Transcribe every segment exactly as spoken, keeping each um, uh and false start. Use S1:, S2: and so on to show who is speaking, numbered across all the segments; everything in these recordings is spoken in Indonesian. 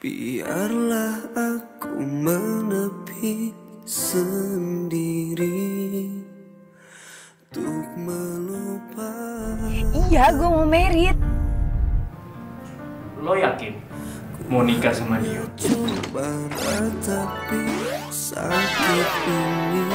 S1: Biarlah aku menepi sendiri untuk melupakan.
S2: Iya, gue mau merit.
S3: Lo yakin mau nikah sama dia?
S1: Coba ratapi sakit ini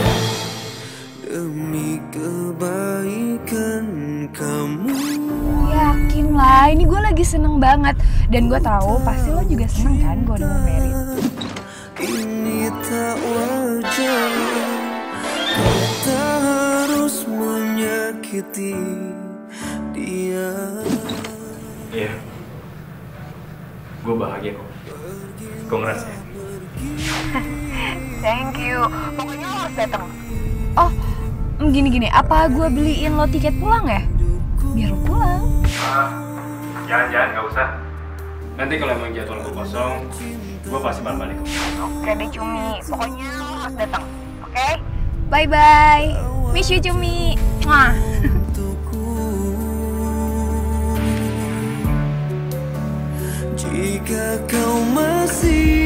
S1: demi kebaikan kamu.
S2: Yakin lah, ini gue lagi seneng banget. Dan gue tahu pasti lo juga seneng kan gue udah mau merit.
S1: Ini tak wajar, kau tak harus menyakiti dia.
S3: Iya, gue bahagia kok. Congrats ya.
S2: Thank you. Pokoknya lo harus datang. Oh, gini-gini, apa gue beliin lo tiket pulang ya? Biar lo pulang.
S3: Ah, jangan-jangan gak usah. Nanti kalau emang jadwal gue kosong, gue pasti bakal balik.
S2: Oke deh Cumi, pokoknya lo harus datang. Oke? Okay? Bye-bye. Miss you Cumi. Mwah.
S1: Jika kau masih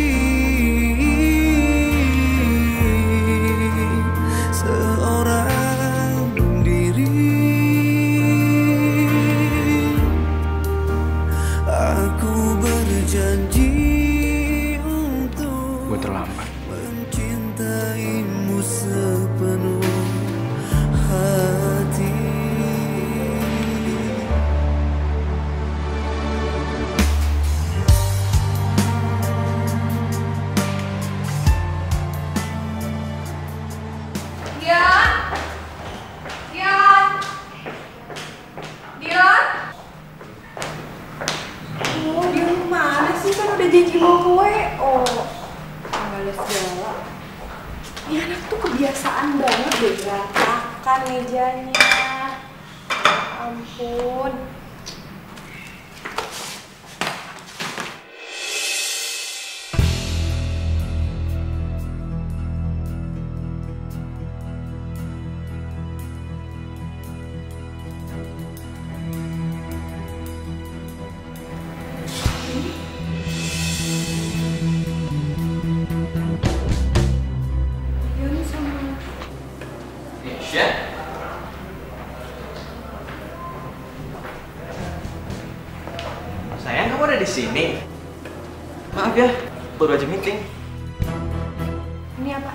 S1: seorang diri, aku berjanji untuk
S3: Gue terlambat.
S1: mencintaimu sepenuh hati.
S2: Dion? Dion? Dion? Oh, Dion kemana sih? Kan udah janji mau kue. Oh, nggak segala. Ini anak tuh kebiasaan banget deh berantakan mejanya. Ampun.
S4: Nisha? Sayang, kamu ada di sini? Maaf ya, baru aja meeting.
S2: Ini apa?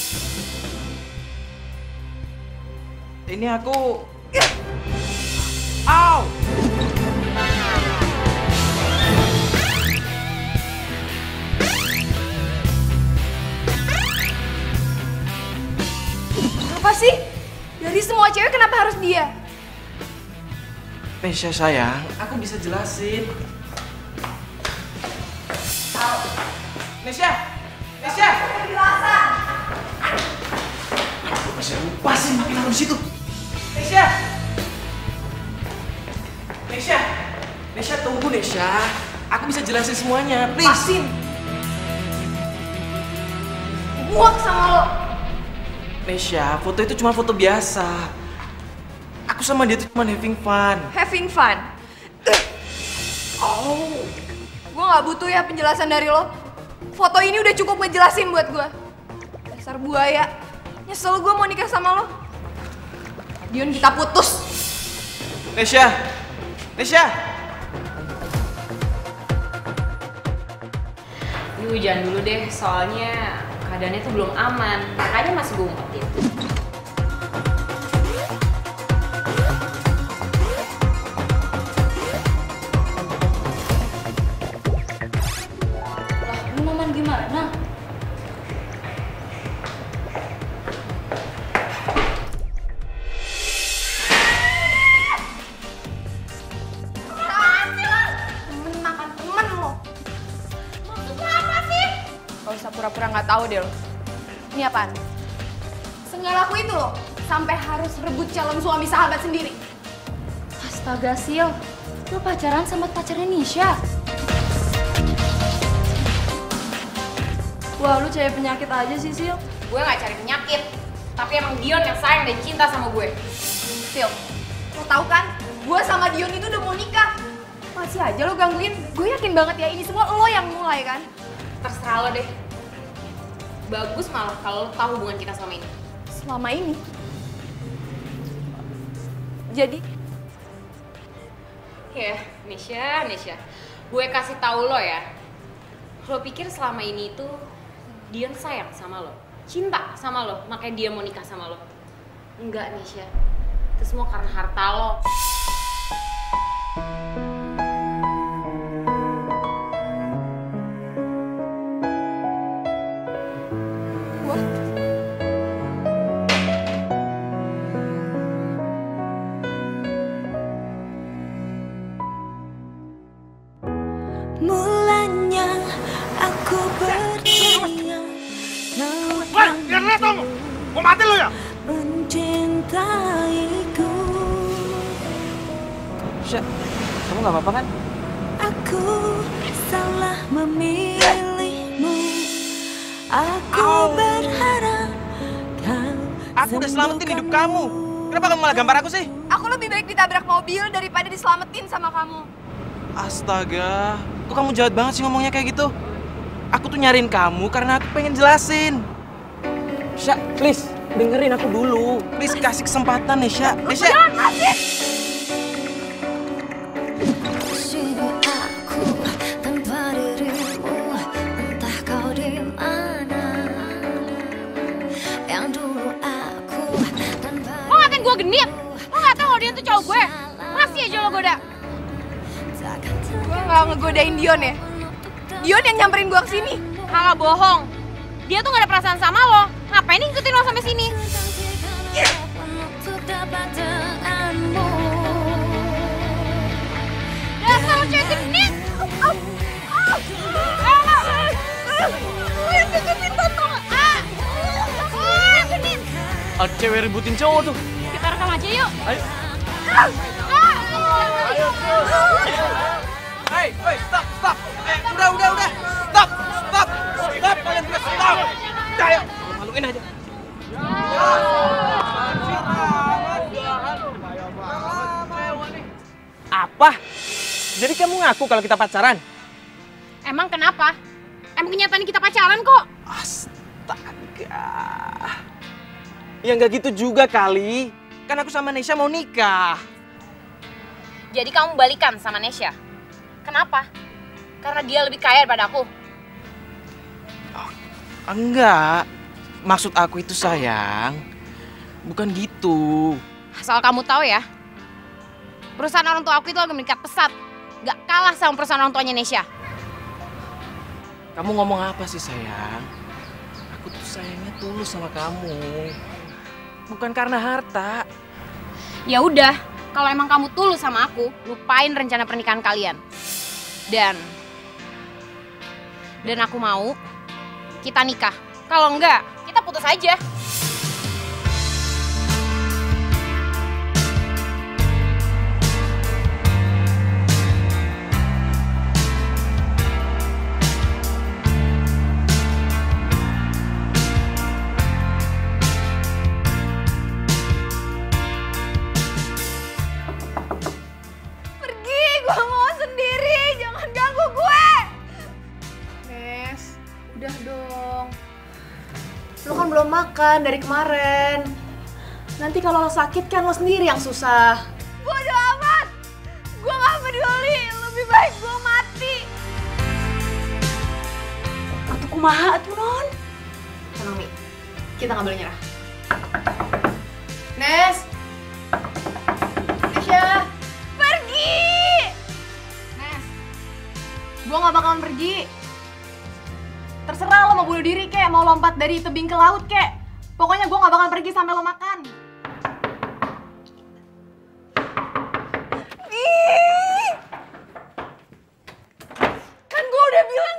S4: Ini aku... Au!
S2: Apa sih? Dari semua cewek kenapa harus dia?
S4: Nisha sayang, aku bisa jelasin. Au! Nisha! Nisha!
S2: Penjelasan.
S4: Aku masih lupa sih makin lama di situ. Nisha! Nisha! Nisha tunggu Nisha. Aku bisa jelasin semuanya, please.
S2: Pasin. Muak sama lo.
S4: Nisha, foto itu cuma foto biasa. Aku sama dia tuh cuma having fun.
S2: Having fun.
S4: Oh.
S2: Gue gak butuh ya penjelasan dari lo. Foto ini udah cukup ngejelasin buat gue. Dasar buaya. Nyesel gue mau nikah sama lo. Dion, kita putus.
S4: Nisha! Nisha!
S5: Yuk jangan dulu deh, soalnya keadaannya tuh belum aman. Makanya masih gue umpetin. Lah, lu Maman gimana?
S2: Temen makan temen lo. Maksudnya apa sih? Gak usah pura-pura gak tahu deh lo. Ini apaan? Senggak laku itu lo, sampai harus rebut calon suami sahabat sendiri.
S5: Astaga Sil, lu pacaran sama pacarnya Nisha.
S6: Wah, lu cewek penyakit aja sih, Sil.
S5: Gue gak cari penyakit, tapi emang Dion yang sayang dan cinta sama gue.
S2: Sil, lo tau kan? Gue sama Dion itu udah mau nikah. Masih aja lo gangguin. Gue yakin banget ya ini semua lo yang mulai kan?
S5: Terserah lo deh. Bagus malah kalau lo tahu hubungan kita selama ini.
S2: Selama ini? Jadi?
S5: Ya, Nisha, Nisha. Gue kasih tahu lo ya. Lo pikir selama ini itu Dion sayang sama lo, cinta sama lo, makanya dia mau nikah sama lo. Enggak, Nisha. Itu semua karena harta lo.
S1: Mulanya aku percaya
S7: Woi, biar lihat dong! Gua mati lo ya?
S1: mencintaiku.
S4: Sya, kamu gak apa-apa kan?
S1: Aku salah memilihmu. Aku berharap kau
S4: Aku udah selamatin hidup kamu. Kenapa kamu malah gambar aku sih?
S2: Aku lebih baik ditabrak mobil daripada diselamatin sama kamu.
S4: Astaga, kok kamu jahat banget sih ngomongnya kayak gitu? Aku tuh nyariin kamu karena aku pengen jelasin. Sya, please, dengerin aku dulu. Please, kasih kesempatan nih, Sya. Eh, Sya.
S2: Jangan kasih!
S1: Sini aku tanpa dirimu, entah kau di mana. Yang dulu aku tanpa
S5: Lo ngatain gue genit? Lo gak tau kalau dia tuh cowok gue? Masih aja lo goda.
S2: Gue gak ngegodain Dion ya? Dion yang nyamperin gue kesini.
S5: Halah, bohong. Dia tuh gak ada perasaan sama lo. Ngapain ngikutin lo sampai sini?
S1: untuk dapat denganmu.
S5: Dasar lo cewek genit! Gue genit tau gak? Ah! Genit!
S4: Ada cewek ributin cowok tuh.
S5: Kita rekam aja yuk.
S4: Ayo. Hei, hei, stop, stop. Eh, udah, udah, udah. Stop, stop, stop. Kalian berdua stop. Udah, ayo. Maluin aja. Apa? Jadi kamu ngaku kalau kita pacaran?
S5: Emang kenapa? Emang kenyataan kita pacaran kok.
S4: Astaga. Ya nggak gitu juga kali. Kan aku sama Nesha mau nikah.
S5: Jadi kamu balikan sama Nesha? Kenapa? Karena dia lebih kaya daripada aku.
S4: Enggak. Maksud aku itu sayang. Bukan gitu.
S5: Asal kamu tahu ya, perusahaan orang tua aku itu lagi meningkat pesat. Gak kalah sama perusahaan orang tuanya Nesha.
S4: Kamu ngomong apa sih sayang? Aku tuh sayangnya tulus sama kamu. Bukan karena harta.
S5: Ya udah, kalau emang kamu tulus sama aku, lupain rencana pernikahan kalian. Dan dan aku mau kita nikah. Kalau enggak, kita putus aja.
S2: Pergi, gue mau sendiri. Jangan ganggu gue.
S6: Nes, udah dong. Lo kan belum makan dari kemarin. Nanti kalau lo sakit kan lo sendiri yang susah.
S2: Bodoh amat. Gue gak peduli. Lebih baik gue mati.
S6: Atuh kumaha atuh non. Tenang Mi, kita gak boleh nyerah. Nes, Nesha,
S2: Pergi.
S6: Nes, gue gak bakalan pergi. Terserah lo mau bunuh diri kek, mau lompat dari tebing ke laut kek. Pokoknya gue gak bakalan pergi sampai lo makan.
S2: Ih. Kan gue udah bilang.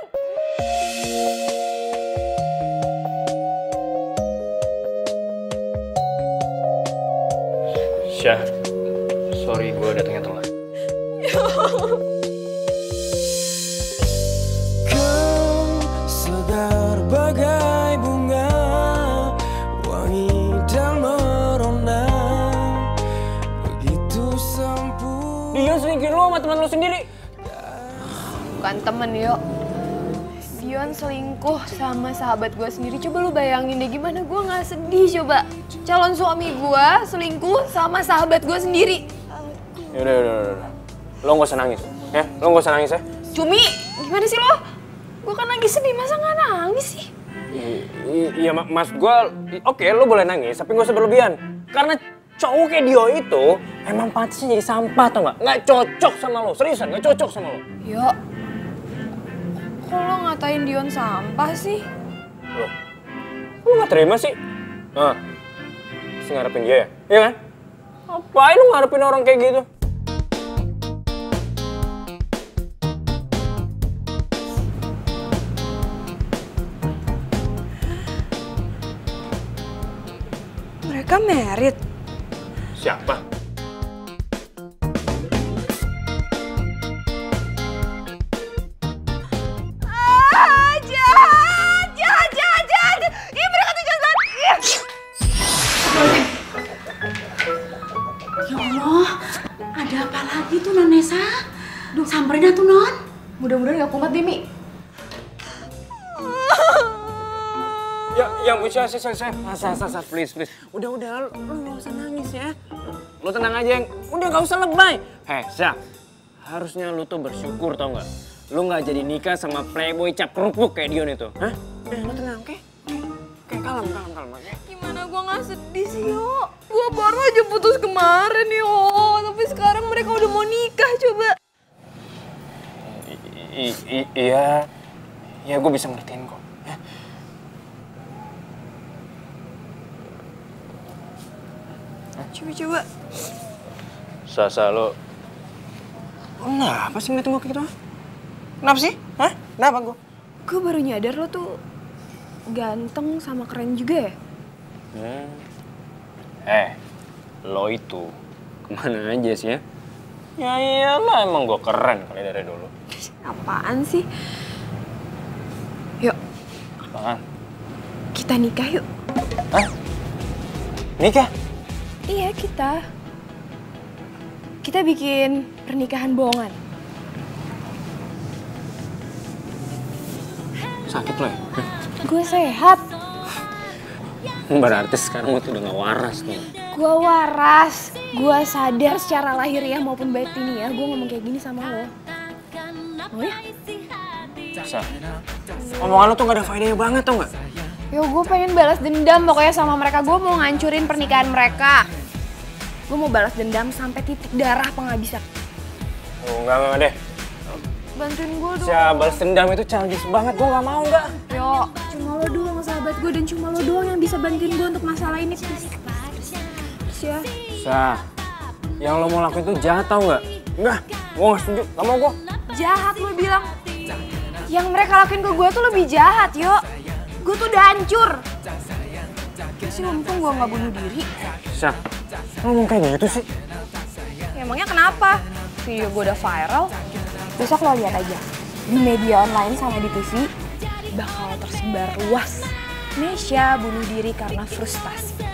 S3: Syah, sorry gue datangnya telat.
S1: Kau segar bagai bunga, wangi dan merona, begitu sempurna.
S8: Dia selingkuhin lo sama teman lo sendiri.
S6: bukan temen, yuk. Dion selingkuh sama sahabat gue sendiri. Coba lu bayangin deh gimana gue nggak sedih coba. Calon suami gue selingkuh sama sahabat gue sendiri.
S8: Yaudah, yaudah, yaudah. Lo nggak usah nangis, ya? Lo nggak usah nangis ya?
S6: Cumi, gimana sih lo? Gue kan lagi sedih, masa nggak nangis sih?
S8: Iya, mak maksud gue, oke lo boleh nangis, tapi nggak usah berlebihan. Karena cowok kayak Dio itu emang pantasnya jadi sampah, tau nggak? Nggak cocok sama lo, seriusan nggak cocok sama lo.
S6: Yo, kok lo ngatain Dion sampah sih?
S8: Lo, lo nggak terima sih? Nah, masih ngarepin dia ya? Iya kan? Ngapain lo ngarepin orang kayak gitu?
S6: Mereka married.
S8: Siapa?
S6: Ah, jahat, jahat, jahat, jahat. Ih, mereka tuh jahat banget. Ih.
S9: Ya Allah, ada apa lagi tuh Non Nesa? Duh, samperin dah tuh Non.
S6: Mudah-mudahan gak kumat deh, Mi.
S8: Ya, yang bisa saya, saya, saya, saya, saya, saya, please, please. Udah, udah, lo, lo gak usah nangis ya. Lo tenang aja, yang, udah gak usah lebay. Heh, Syah, harusnya lo tuh bersyukur tau gak? Lo gak jadi nikah sama playboy cap kerupuk kayak Dion itu. Hah? Udah, lo tenang, oke? Oke, kalem, kalem, kalem aja.
S6: Gimana gua gak sedih sih, yo? Gua baru aja putus kemarin, yo. Tapi sekarang mereka udah mau nikah, coba.
S8: I, i, iya, iya gue bisa ngertiin kok. Ya.
S6: Coba-coba.
S8: Sasa, lo... Kenapa sih ngeliatin gue kayak gitu? Kenapa sih? Hah? Kenapa gue?
S6: Gue baru nyadar lo tuh ganteng sama keren juga ya?
S8: Hmm. Eh, lo itu kemana aja sih ya? Ya iyalah, emang gue keren kali dari dulu.
S6: Apaan sih? Yuk,
S8: Apaan?
S6: kita nikah yuk.
S8: Hah? Nikah?
S6: Iya, kita. Kita bikin pernikahan bohongan.
S8: Sakit lo ya?
S6: Gue sehat.
S8: Berarti sekarang lo tuh udah gak waras tuh.
S6: Gue waras. Gue sadar secara lahiriah maupun batiniah gue ngomong kayak gini sama lo. Oh ya?
S8: Sa, omongan lo tuh gak ada faedahnya banget tau gak?
S6: Yo, gue pengen balas dendam pokoknya sama mereka. Gue mau ngancurin pernikahan mereka. Gue mau balas dendam sampai titik darah penghabisan.
S8: Oh, enggak, enggak deh.
S6: Bantuin gue dong.
S8: Sa, balas dendam itu childish banget. Gue gak mau, enggak.
S6: Yo, cuma lo doang sahabat gue dan cuma lo doang yang bisa bantuin gue untuk masalah ini. Please, please ya.
S8: Sa, yang lo mau lakuin tuh jahat tau gak? Enggak, gue gak setuju. Gak mau gue.
S6: Jahat lo bilang. Yang mereka lakuin ke gue tuh lebih jahat, yo. Gue tuh udah hancur. Sih untung gue gak bunuh diri.
S8: Sa, ngomong kayak gitu sih?
S6: Ya, emangnya kenapa? Video gue udah viral. Besok lo lihat aja. Di media online sama di T V bakal tersebar luas. Nesya bunuh diri karena frustasi.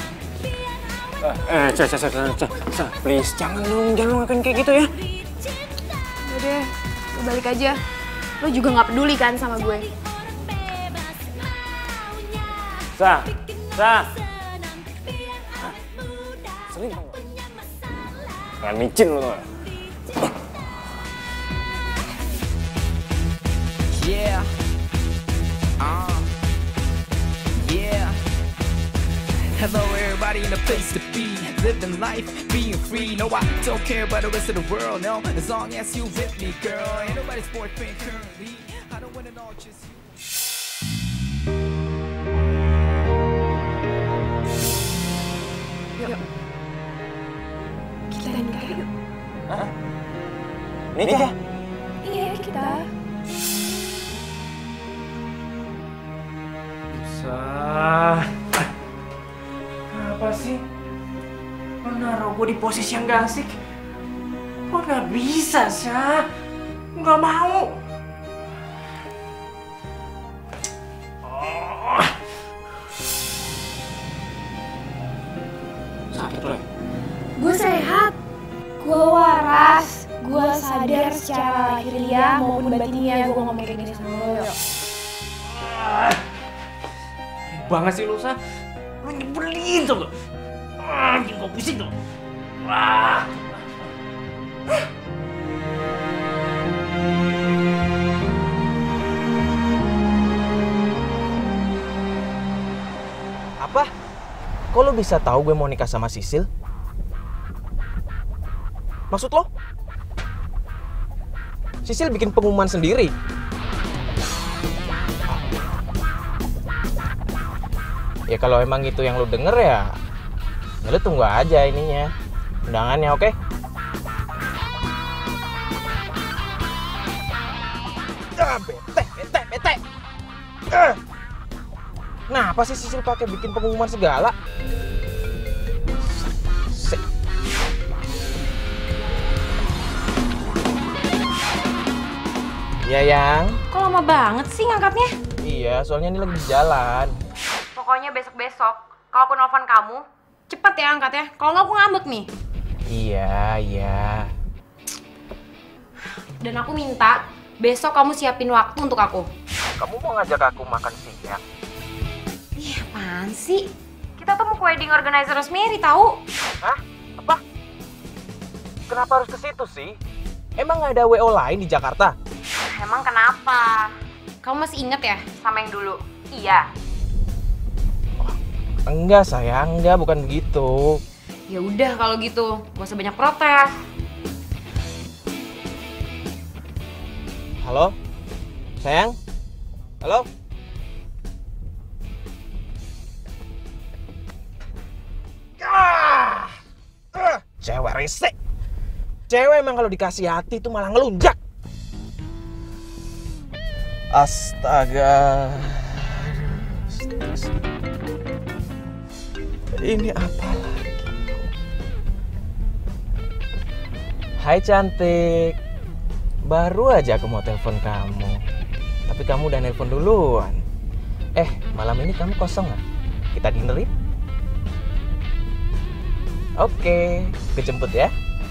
S8: Eh, Sa, Sa, Sa, Sa, Sa, please, jangan dong, jangan ngelakuin kayak gitu ya.
S6: Udah deh, lo balik aja. Lo juga gak peduli kan sama gue.
S8: Sa, Sa. Sering tau gak? Kayak micin lo tau gak?
S10: Yeah. Uh. Yeah. Hello everybody in the place to be. Living life, being free. No, I don't care about the rest of the world, no. As long as you with me, girl. Ain't nobody's boyfriend currently. I don't want it all just you.
S6: Yuk. Kita nikah yuk.
S8: Hah? Nikah?
S6: Iya, kita.
S4: Sa, apa sih? Lo naruh gue di posisi yang gak asik? Lo gak bisa, Sa. Gak mau. Oh.
S8: Sakit lo ya?
S6: Gue sehat. Gue waras. Gue sadar biar secara lahiriah maupun batinnya gue ngomong kayak gini sama lo, Yo.
S4: Banget sih lu, Sa. Lu nyebelin tau gak? Ah, bikin gua pusing tuh. Wah. Apa? Kok lo bisa tahu gue mau nikah sama Sisil? Maksud lo? Sisil bikin pengumuman sendiri. Ya kalau emang itu yang lu denger ya, ya lu tunggu aja ininya, undangannya, oke? Ah, bete, bete, bete. Ah. Nah, apa sih Sisil pakai bikin pengumuman segala? Se Iya, Yang.
S5: Kok lama banget sih ngangkatnya?
S4: Iya, soalnya ini lagi di jalan.
S2: Pokoknya besok-besok, kalau aku nelfon kamu, cepet ya angkatnya. Kalau nggak aku ngambek nih.
S4: Iya, iya.
S2: Dan aku minta besok kamu siapin waktu untuk aku.
S4: Kamu mau ngajak aku makan siang?
S2: Ih, apaan sih? Kita tuh mau ke wedding organizer Rosemary, tahu?
S4: Hah? Apa? Kenapa harus ke situ sih? Emang nggak ada W O lain di Jakarta?
S2: Emang kenapa? Kamu masih inget ya sama yang dulu? Iya.
S4: Enggak sayang, enggak, bukan begitu.
S2: Ya udah kalau gitu, gak usah banyak protes.
S4: Halo? Sayang? Halo? Ah! Ah! Cewek rese. Cewek emang kalau dikasih hati itu malah ngelunjak. Astaga. Ini apa lagi? Hai cantik. Baru aja aku mau telepon kamu. Tapi kamu udah nelpon duluan. Eh, malam ini kamu kosong nggak? Kita dinner yuk? Oke, aku jemput ya.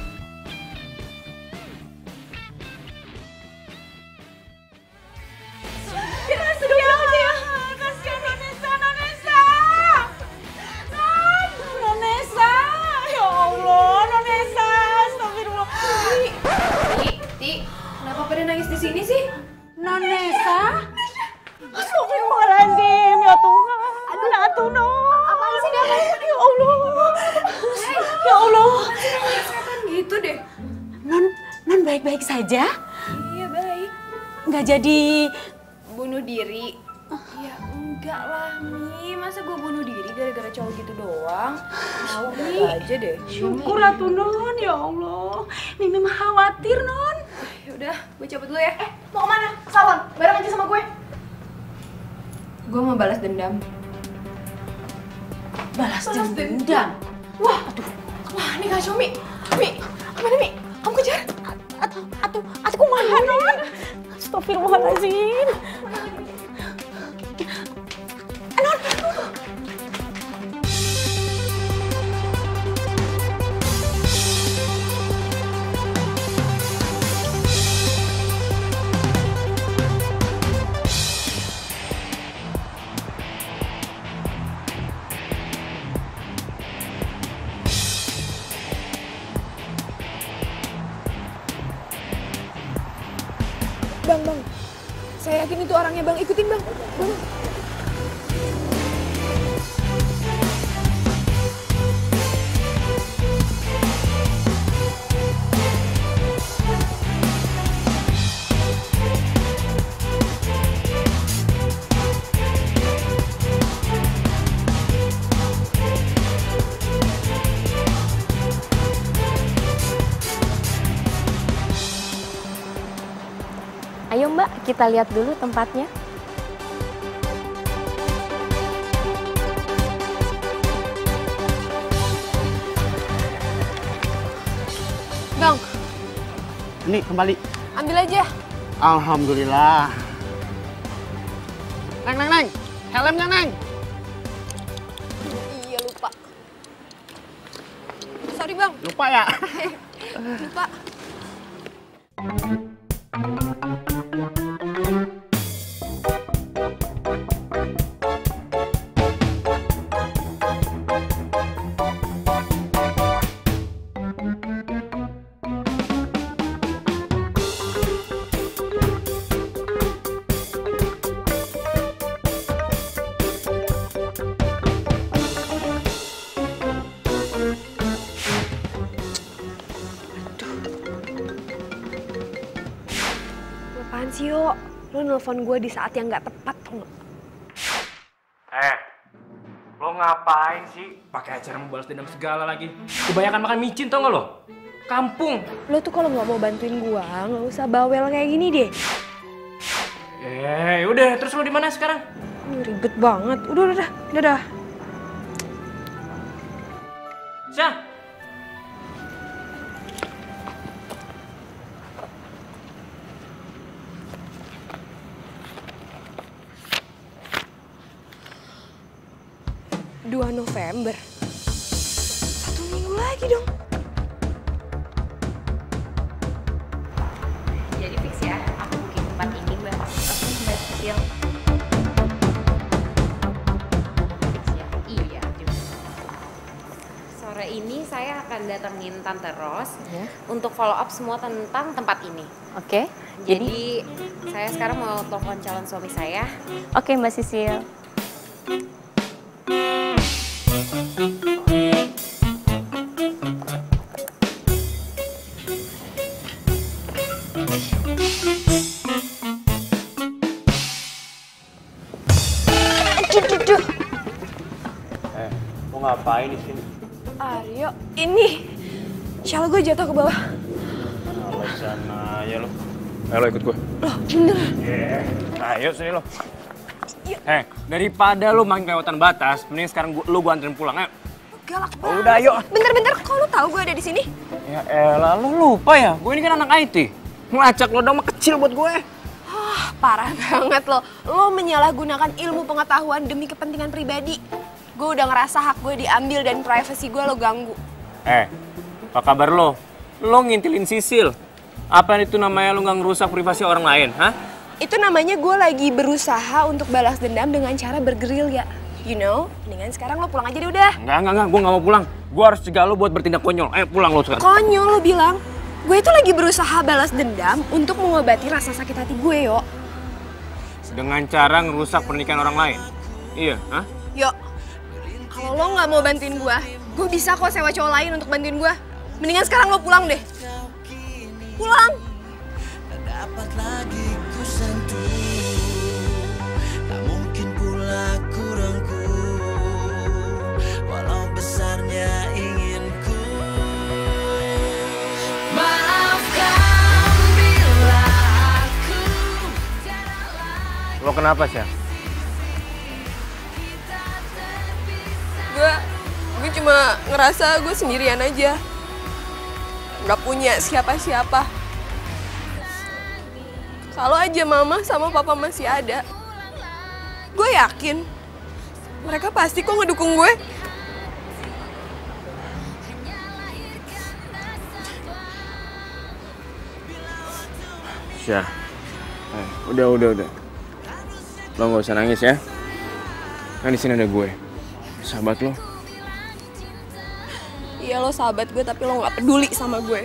S9: Baik-baik saja?
S6: Iya, baik.
S9: Nggak jadi
S6: Bunuh diri? Ya enggak lah, Mi. Masa gue bunuh diri gara-gara cowok gitu doang? Tahu aja deh.
S9: syukur atuh Non, ya Allah. Mimi mah khawatir Non.
S6: Yaudah, gue cabut dulu ya. Eh, mau kemana? Salon, bareng aja sama gue. Gue mau balas dendam.
S9: Balas dendam?
S6: Wah, aduh. Wah, ini kacau, Mi. Mi, kemana, Mi? Kamu kejar?
S9: Atuh, atuh, atuh kumaha Non? Astagfirullahaladzim. Non,
S6: Bang, bang. Saya yakin itu orangnya, Bang. Ikutin, Bang. Bang.
S2: Ayo Mbak, kita lihat dulu tempatnya.
S6: Bang,
S8: Ini kembali.
S6: ambil aja.
S8: Alhamdulillah. Neng, neng, neng. Helmnya, neng.
S6: Iya, lupa. Sorry, Bang.
S8: Lupa ya?
S6: Lupa. Apaan sih, Yo? Lo nelfon gue di saat yang gak tepat, tau gak?
S3: Eh, lo ngapain sih? Pakai acara membalas dendam segala lagi. Kebanyakan makan micin tau gak lo? Kampung.
S6: Lo tuh kalau nggak mau bantuin gue, nggak usah bawel kayak gini deh.
S3: Eh, udah. Terus lo di mana sekarang?
S6: Ini ribet banget. Udah, udah, udah, udah, udah.
S3: Syah.
S6: dua November. Satu minggu lagi dong.
S5: Jadi fix ya, aku booking tempat ini Mbak. Aku Mbak Sisil. Fix ya? Iya juga. Sore ini saya akan datengin Tante Ros
S11: Ya.
S5: untuk follow up semua tentang tempat ini.
S11: Oke.
S5: Jadi saya sekarang mau telepon calon suami saya.
S11: Oke Mbak Sisil.
S8: Eh, lo ngapain di sini?
S6: Aryo, ini shell gue jatuh ke bawah.
S8: Alasan aja lo. Ayo lo ikut gue.
S6: Loh, bener.
S8: Yeah. Ayo sini lo. Eh, daripada lo main kelewatan batas, mending sekarang gua, lo gue anterin pulang, ayo.
S6: Galak
S8: Oh,
S6: banget.
S8: udah, ayo.
S6: Bentar-bentar, kok lo tahu gue ada di sini?
S8: Ya elah, lo lupa ya? Gue ini kan anak I T. Ngelacak lo dong mah kecil buat gue.
S6: Ah, parah banget lo. Lo menyalahgunakan ilmu pengetahuan demi kepentingan pribadi. Gue udah ngerasa hak gue diambil dan privasi gue lo ganggu.
S8: Eh, apa kabar lo? Lo ngintilin Sisil. Apa itu namanya lo nggak ngerusak privasi orang lain, hah?
S6: Itu namanya gue lagi berusaha untuk balas dendam dengan cara bergerilya. You know, mendingan sekarang lo pulang aja deh udah.
S8: Enggak, enggak, enggak. Gue nggak mau pulang. Gue harus cegah lo buat bertindak konyol. Ayo pulang lo sekarang.
S6: Konyol lo bilang. Gue itu lagi berusaha balas dendam untuk mengobati rasa sakit hati gue, yo.
S8: Dengan cara ngerusak pernikahan orang lain? Iya, hah?
S6: Yo, kalau lo nggak mau bantuin gue, gue bisa kok sewa cowok lain untuk bantuin gue. Mendingan sekarang lo pulang deh. Pulang.
S12: Dapat lagi ku sentuh, tak mungkin pula ku rengkuh, walau besarnya inginku. Maafkan bila aku.
S8: Lo kenapa sih?
S6: Gue, gue cuma ngerasa gue sendirian aja. Nggak punya siapa-siapa. Kalau aja mama sama papa masih ada, gue yakin mereka pasti kok ngedukung gue.
S8: Syah, eh, udah, udah, udah. Lo nggak usah nangis ya. Kan di sini ada gue, sahabat lo.
S6: Iya lo sahabat gue tapi lo nggak peduli sama gue.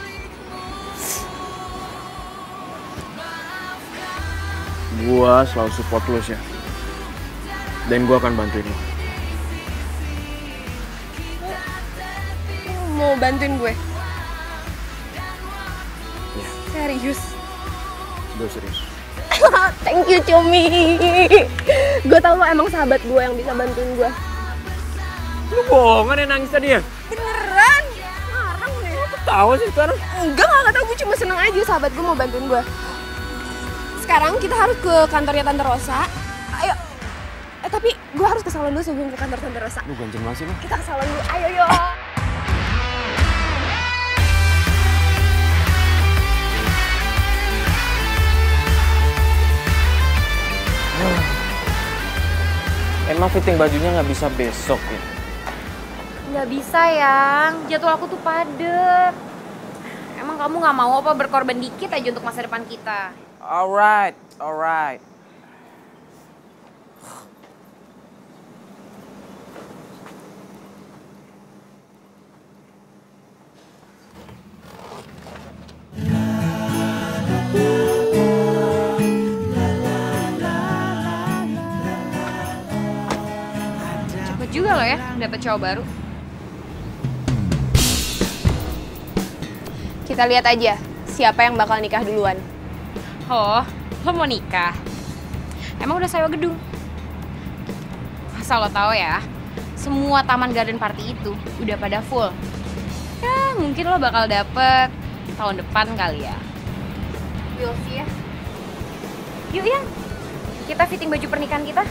S8: Gue selalu support lo, Syah. Dan gue akan bantuin lo.
S6: Lo mau bantuin gue?
S8: Iya.
S6: Serius?
S8: Gue serius.
S6: Thank you, Cumi. Gue tau lo emang sahabat gue yang bisa bantuin gue.
S8: Lo bohongan ya nangis tadi ya?
S6: Beneran? Ngarang deh.
S8: Tahu sih sekarang?
S6: Enggak, gak tau. Gue cuma seneng aja sahabat gue mau bantuin gue. Sekarang kita harus ke kantornya Tante Rosa. Ayo. Eh tapi gue harus ke salon dulu sebelum ke kantor Tante Rosa.
S8: Lu ganjen banget sih lo.
S6: Kita ke salon dulu. Ayo, yo.
S4: Emang fitting bajunya nggak bisa besok ya?
S5: Nggak bisa, Yang. Jadwal aku tuh padet. Emang Emang kamu nggak mau apa berkorban dikit aja untuk masa depan kita?
S4: Alright, alright.
S2: Cepet juga lo ya dapet cowok baru. Kita lihat aja siapa yang bakal nikah duluan.
S5: Oh, lo mau nikah? Emang udah sewa gedung? Asal lo tahu ya, semua taman garden party itu udah pada full. Ya, mungkin lo bakal dapet tahun depan kali ya.
S2: We'll see ya.
S5: Yuk, Yang. Kita fitting baju pernikahan kita.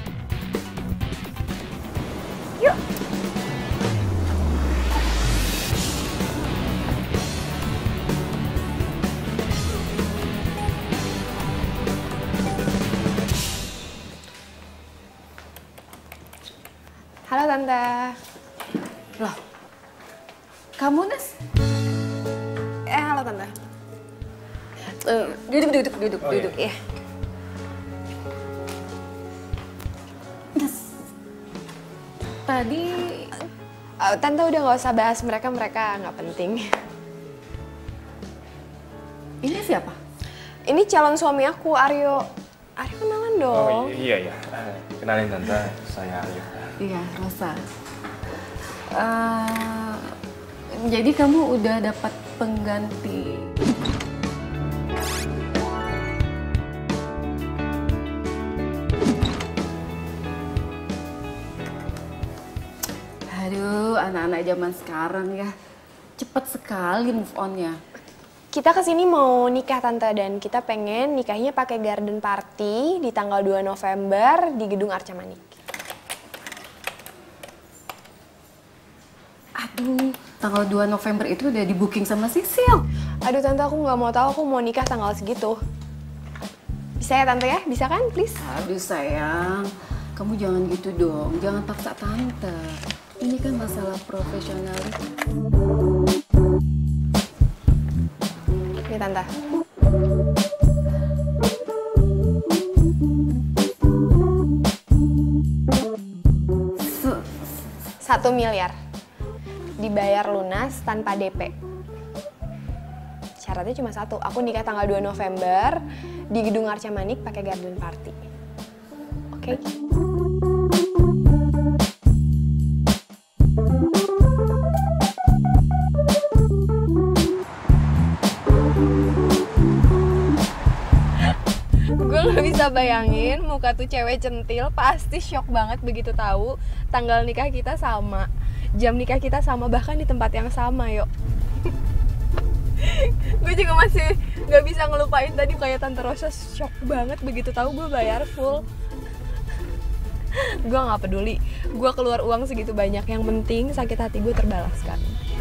S5: Yuk.
S2: Halo Tante.
S9: Loh, kamu Nes?
S2: Eh halo Tante. Uh, duduk, duduk, duduk,
S3: Oh,
S2: duduk
S3: iya.
S2: ya.
S9: Nes, tadi
S2: Uh, Tante udah nggak usah bahas mereka, mereka nggak penting.
S9: ini siapa?
S2: Ini calon suami aku, Aryo. Aryo kenalan dong.
S3: Oh iya iya. Eh, Kenalin tante, saya Aryo.
S9: Iya, Rosa. Eh, jadi kamu udah dapat pengganti. Aduh, anak-anak zaman sekarang ya, cepet sekali move on-nya.
S2: Kita kesini mau nikah Tante dan kita pengen nikahnya pakai garden party di tanggal dua November di Gedung Arca Manik.
S9: Aduh, tanggal dua November itu udah di booking sama Sisil.
S2: Aduh Tante, aku nggak mau tahu, aku mau nikah tanggal segitu. Bisa ya Tante ya? Bisa kan please?
S9: Aduh sayang, kamu jangan gitu dong, jangan paksa Tante. Ini kan masalah profesionalitas.
S2: Nih Tante. Satu miliar. Dibayar lunas tanpa D P. Syaratnya cuma satu, aku nikah tanggal dua November di Gedung Arca Manik pakai garden party. Oke? Okay? Gue gak bisa bayangin muka tuh cewek centil pasti shock banget begitu tahu tanggal nikah kita sama, jam nikah kita sama, bahkan di tempat yang sama, yuk. Gue juga masih gak bisa ngelupain tadi kayak Tante Rosa shock banget begitu tahu gue bayar full. Gue gak peduli, gue keluar uang segitu banyak, yang penting sakit hati gue terbalaskan.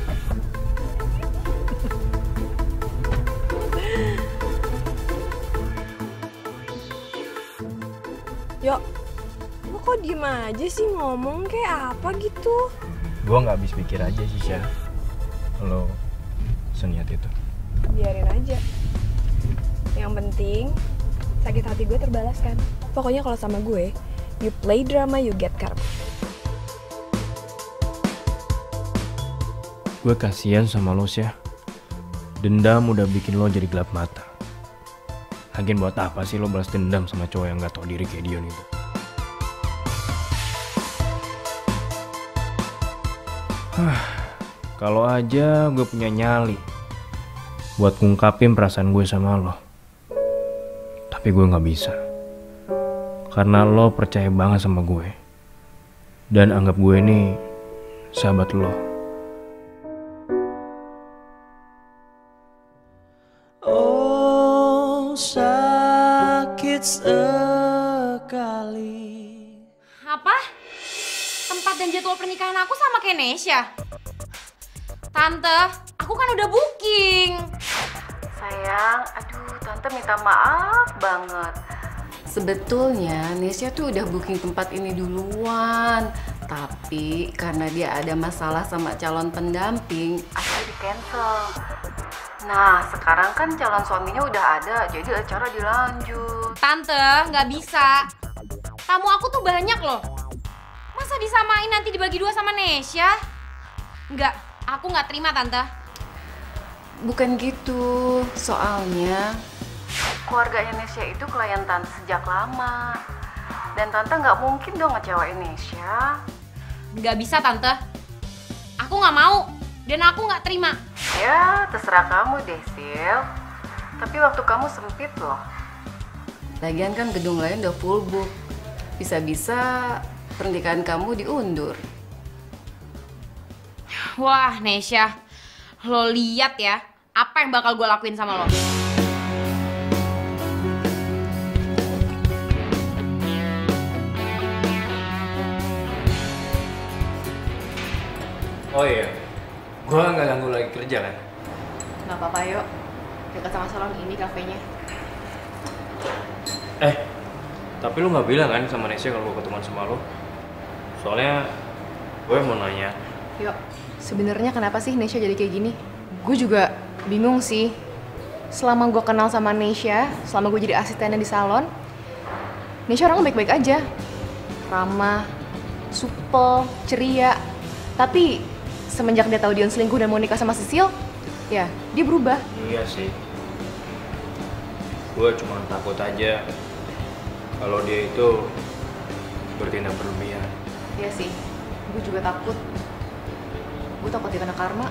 S2: Yuk, lo kok diem aja sih, ngomong kayak apa gitu?
S3: Gue nggak habis pikir aja sih, Syah. Lo seniat itu.
S2: Biarin aja. Yang penting sakit hati gue terbalaskan. Pokoknya kalau sama gue, you play drama, you get karma.
S3: Gue kasihan sama lo, Syah. Dendam udah bikin lo jadi gelap mata. Lagian buat apa sih lo balas dendam sama cowok yang gak tau diri kayak Dion itu? Hah, kalau aja gue punya nyali buat ngungkapin perasaan gue sama lo. Tapi gue gak bisa. Karena lo percaya banget sama gue. Dan anggap gue ini sahabat lo.
S12: Sakit sekali.
S5: Apa? Tempat dan jadwal pernikahan aku sama kayak Nesya. Tante, aku kan udah booking.
S9: Sayang, aduh Tante minta maaf banget. Sebetulnya Nesya tuh udah booking tempat ini duluan. Tapi karena dia ada masalah sama calon pendamping, akhirnya di cancel. Nah, sekarang kan calon suaminya udah ada, jadi acara dilanjut.
S5: Tante, nggak bisa. Tamu aku tuh banyak loh. Masa disamain nanti dibagi dua sama Nesya? Nggak, aku nggak terima Tante.
S9: Bukan gitu, soalnya keluarganya Nesya itu klien Tante sejak lama. Dan Tante nggak mungkin dong ngecewain Nesya.
S5: Nggak bisa Tante. Aku nggak mau dan aku nggak terima.
S9: Ya, terserah kamu deh, Sil. Tapi waktu kamu sempit loh. Lagian kan gedung lain udah full book. Bisa-bisa pernikahan kamu diundur.
S5: Wah, Nesya. Lo lihat ya, apa yang bakal gue lakuin sama lo.
S3: Oh iya, gue nggak ganggu lagi kerja kan?
S2: Nggak apa-apa yuk, dekat sama salon ini kafenya.
S3: Eh, tapi lu nggak bilang kan sama Nesya kalau gue ketemuan sama lo? Soalnya gue mau nanya.
S2: Yuk, sebenarnya kenapa sih Nesya jadi kayak gini? Gue juga bingung sih. Selama gue kenal sama Nesya, selama gue jadi asistennya di salon, Nesya orangnya baik-baik aja. Ramah, supel, ceria. Tapi semenjak dia tahu Dion selingkuh dan mau nikah sama Sisil, ya dia berubah.
S3: Iya sih. Gue cuma takut aja kalau dia itu bertindak berlebihan.
S2: Iya sih, gue juga takut. Gue takut dia kena karma.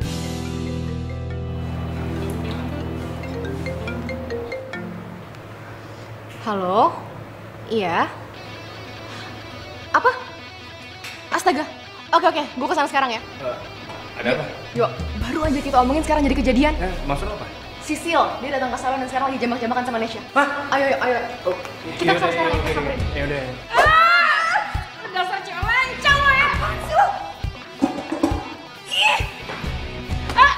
S2: Halo? Iya? Apa? Astaga. Oke oke, gue kesana sekarang ya.
S3: Uh, ada apa?
S2: Yuk, baru aja kita omongin sekarang jadi kejadian.
S3: Eh, maksud apa?
S2: Sisil, dia datang ke salon dan sekarang lagi jambak-jambakan sama Nesya.
S3: Hah?
S2: Ayo, ayo, ayo. Oh, kita kesana sekarang ya, kita samperin.
S3: Ya udah.
S5: Ah! Dasar cewek lancang lo ya. Apaan sih lo? Ih! Ah!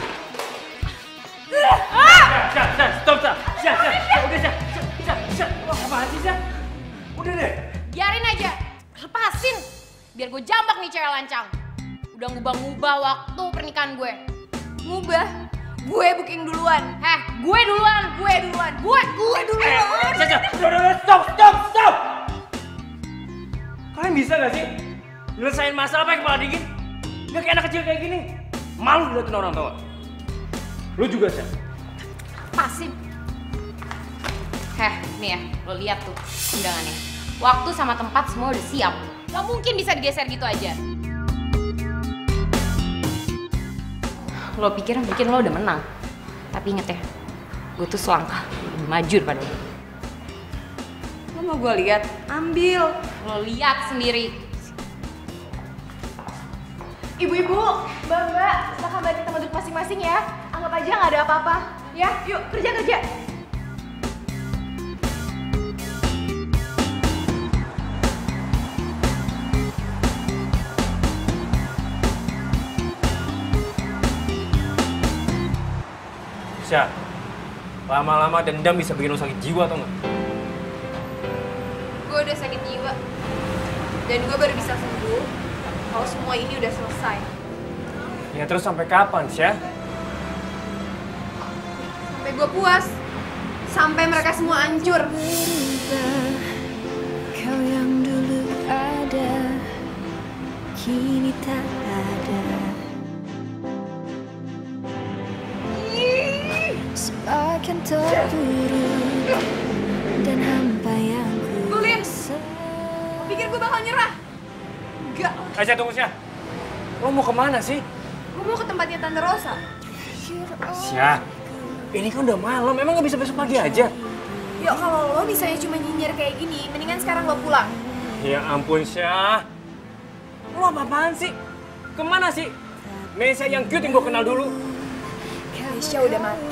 S5: Ah!
S3: Syah, Syah, stop, Syah. Syah, Syah, Syah, udah, Syah. Syah, Syah, Wah, apaan sih, Syah? Udah deh.
S5: Biarin aja, lepasin. Biar gue jambak nih cewek lancang. Udah ngubah-ngubah waktu pernikahan gue.
S2: Ngubah? Gue booking duluan.
S5: Heh, gue duluan, gue duluan, gue, gue duluan.
S3: Eh, Syah, Syah, udah, udah, udah, stop, stop, stop. Kalian bisa gak sih nyelesain masalah pakai kepala dingin? Gak kayak anak kecil kayak gini. Malu diliatin orang tua. Lu juga, Syah.
S5: Lepasin. Heh, nih ya, lo lihat tuh undangannya. Waktu sama tempat semua udah siap. Gak mungkin bisa digeser gitu aja. Lo pikir bikin lo udah menang. Tapi inget ya, gue tuh selangkah lebih maju daripada lo.
S2: Lo mau gue lihat? Ambil.
S5: Lo lihat sendiri.
S2: Ibu-ibu, mbak-mbak, silahkan balik tempat duduk masing-masing ya. Anggap aja nggak ada apa-apa. Ya, yuk kerja-kerja.
S3: Syah, lama-lama dendam bisa bikin lo sakit jiwa atau nggak?
S2: Gue udah sakit jiwa. Dan gue baru bisa sembuh kalau semua ini udah selesai.
S3: Ya terus sampai kapan, Syah?
S2: Sampai gue puas. Sampai mereka semua hancur.
S1: Kau yang dulu ada, kini tak ada. Semakin terpuruk dan hampa yang ku rasa.
S2: Lo pikir gue bakal nyerah? Enggak.
S3: Eh, Syah, tunggu, Syah. Lo mau kemana sih?
S2: Gue mau ke tempatnya Tante Rosa.
S3: Syah, ini kan udah malam, emang nggak bisa besok pagi aja?
S2: Yuk, kalau lo bisanya cuma nyinyir kayak gini, mendingan sekarang lo pulang.
S3: Ya ampun, Syah. Lo apa-apaan sih? Kemana sih? Nesya yang cute yang gue kenal dulu.
S2: Nesya udah mati.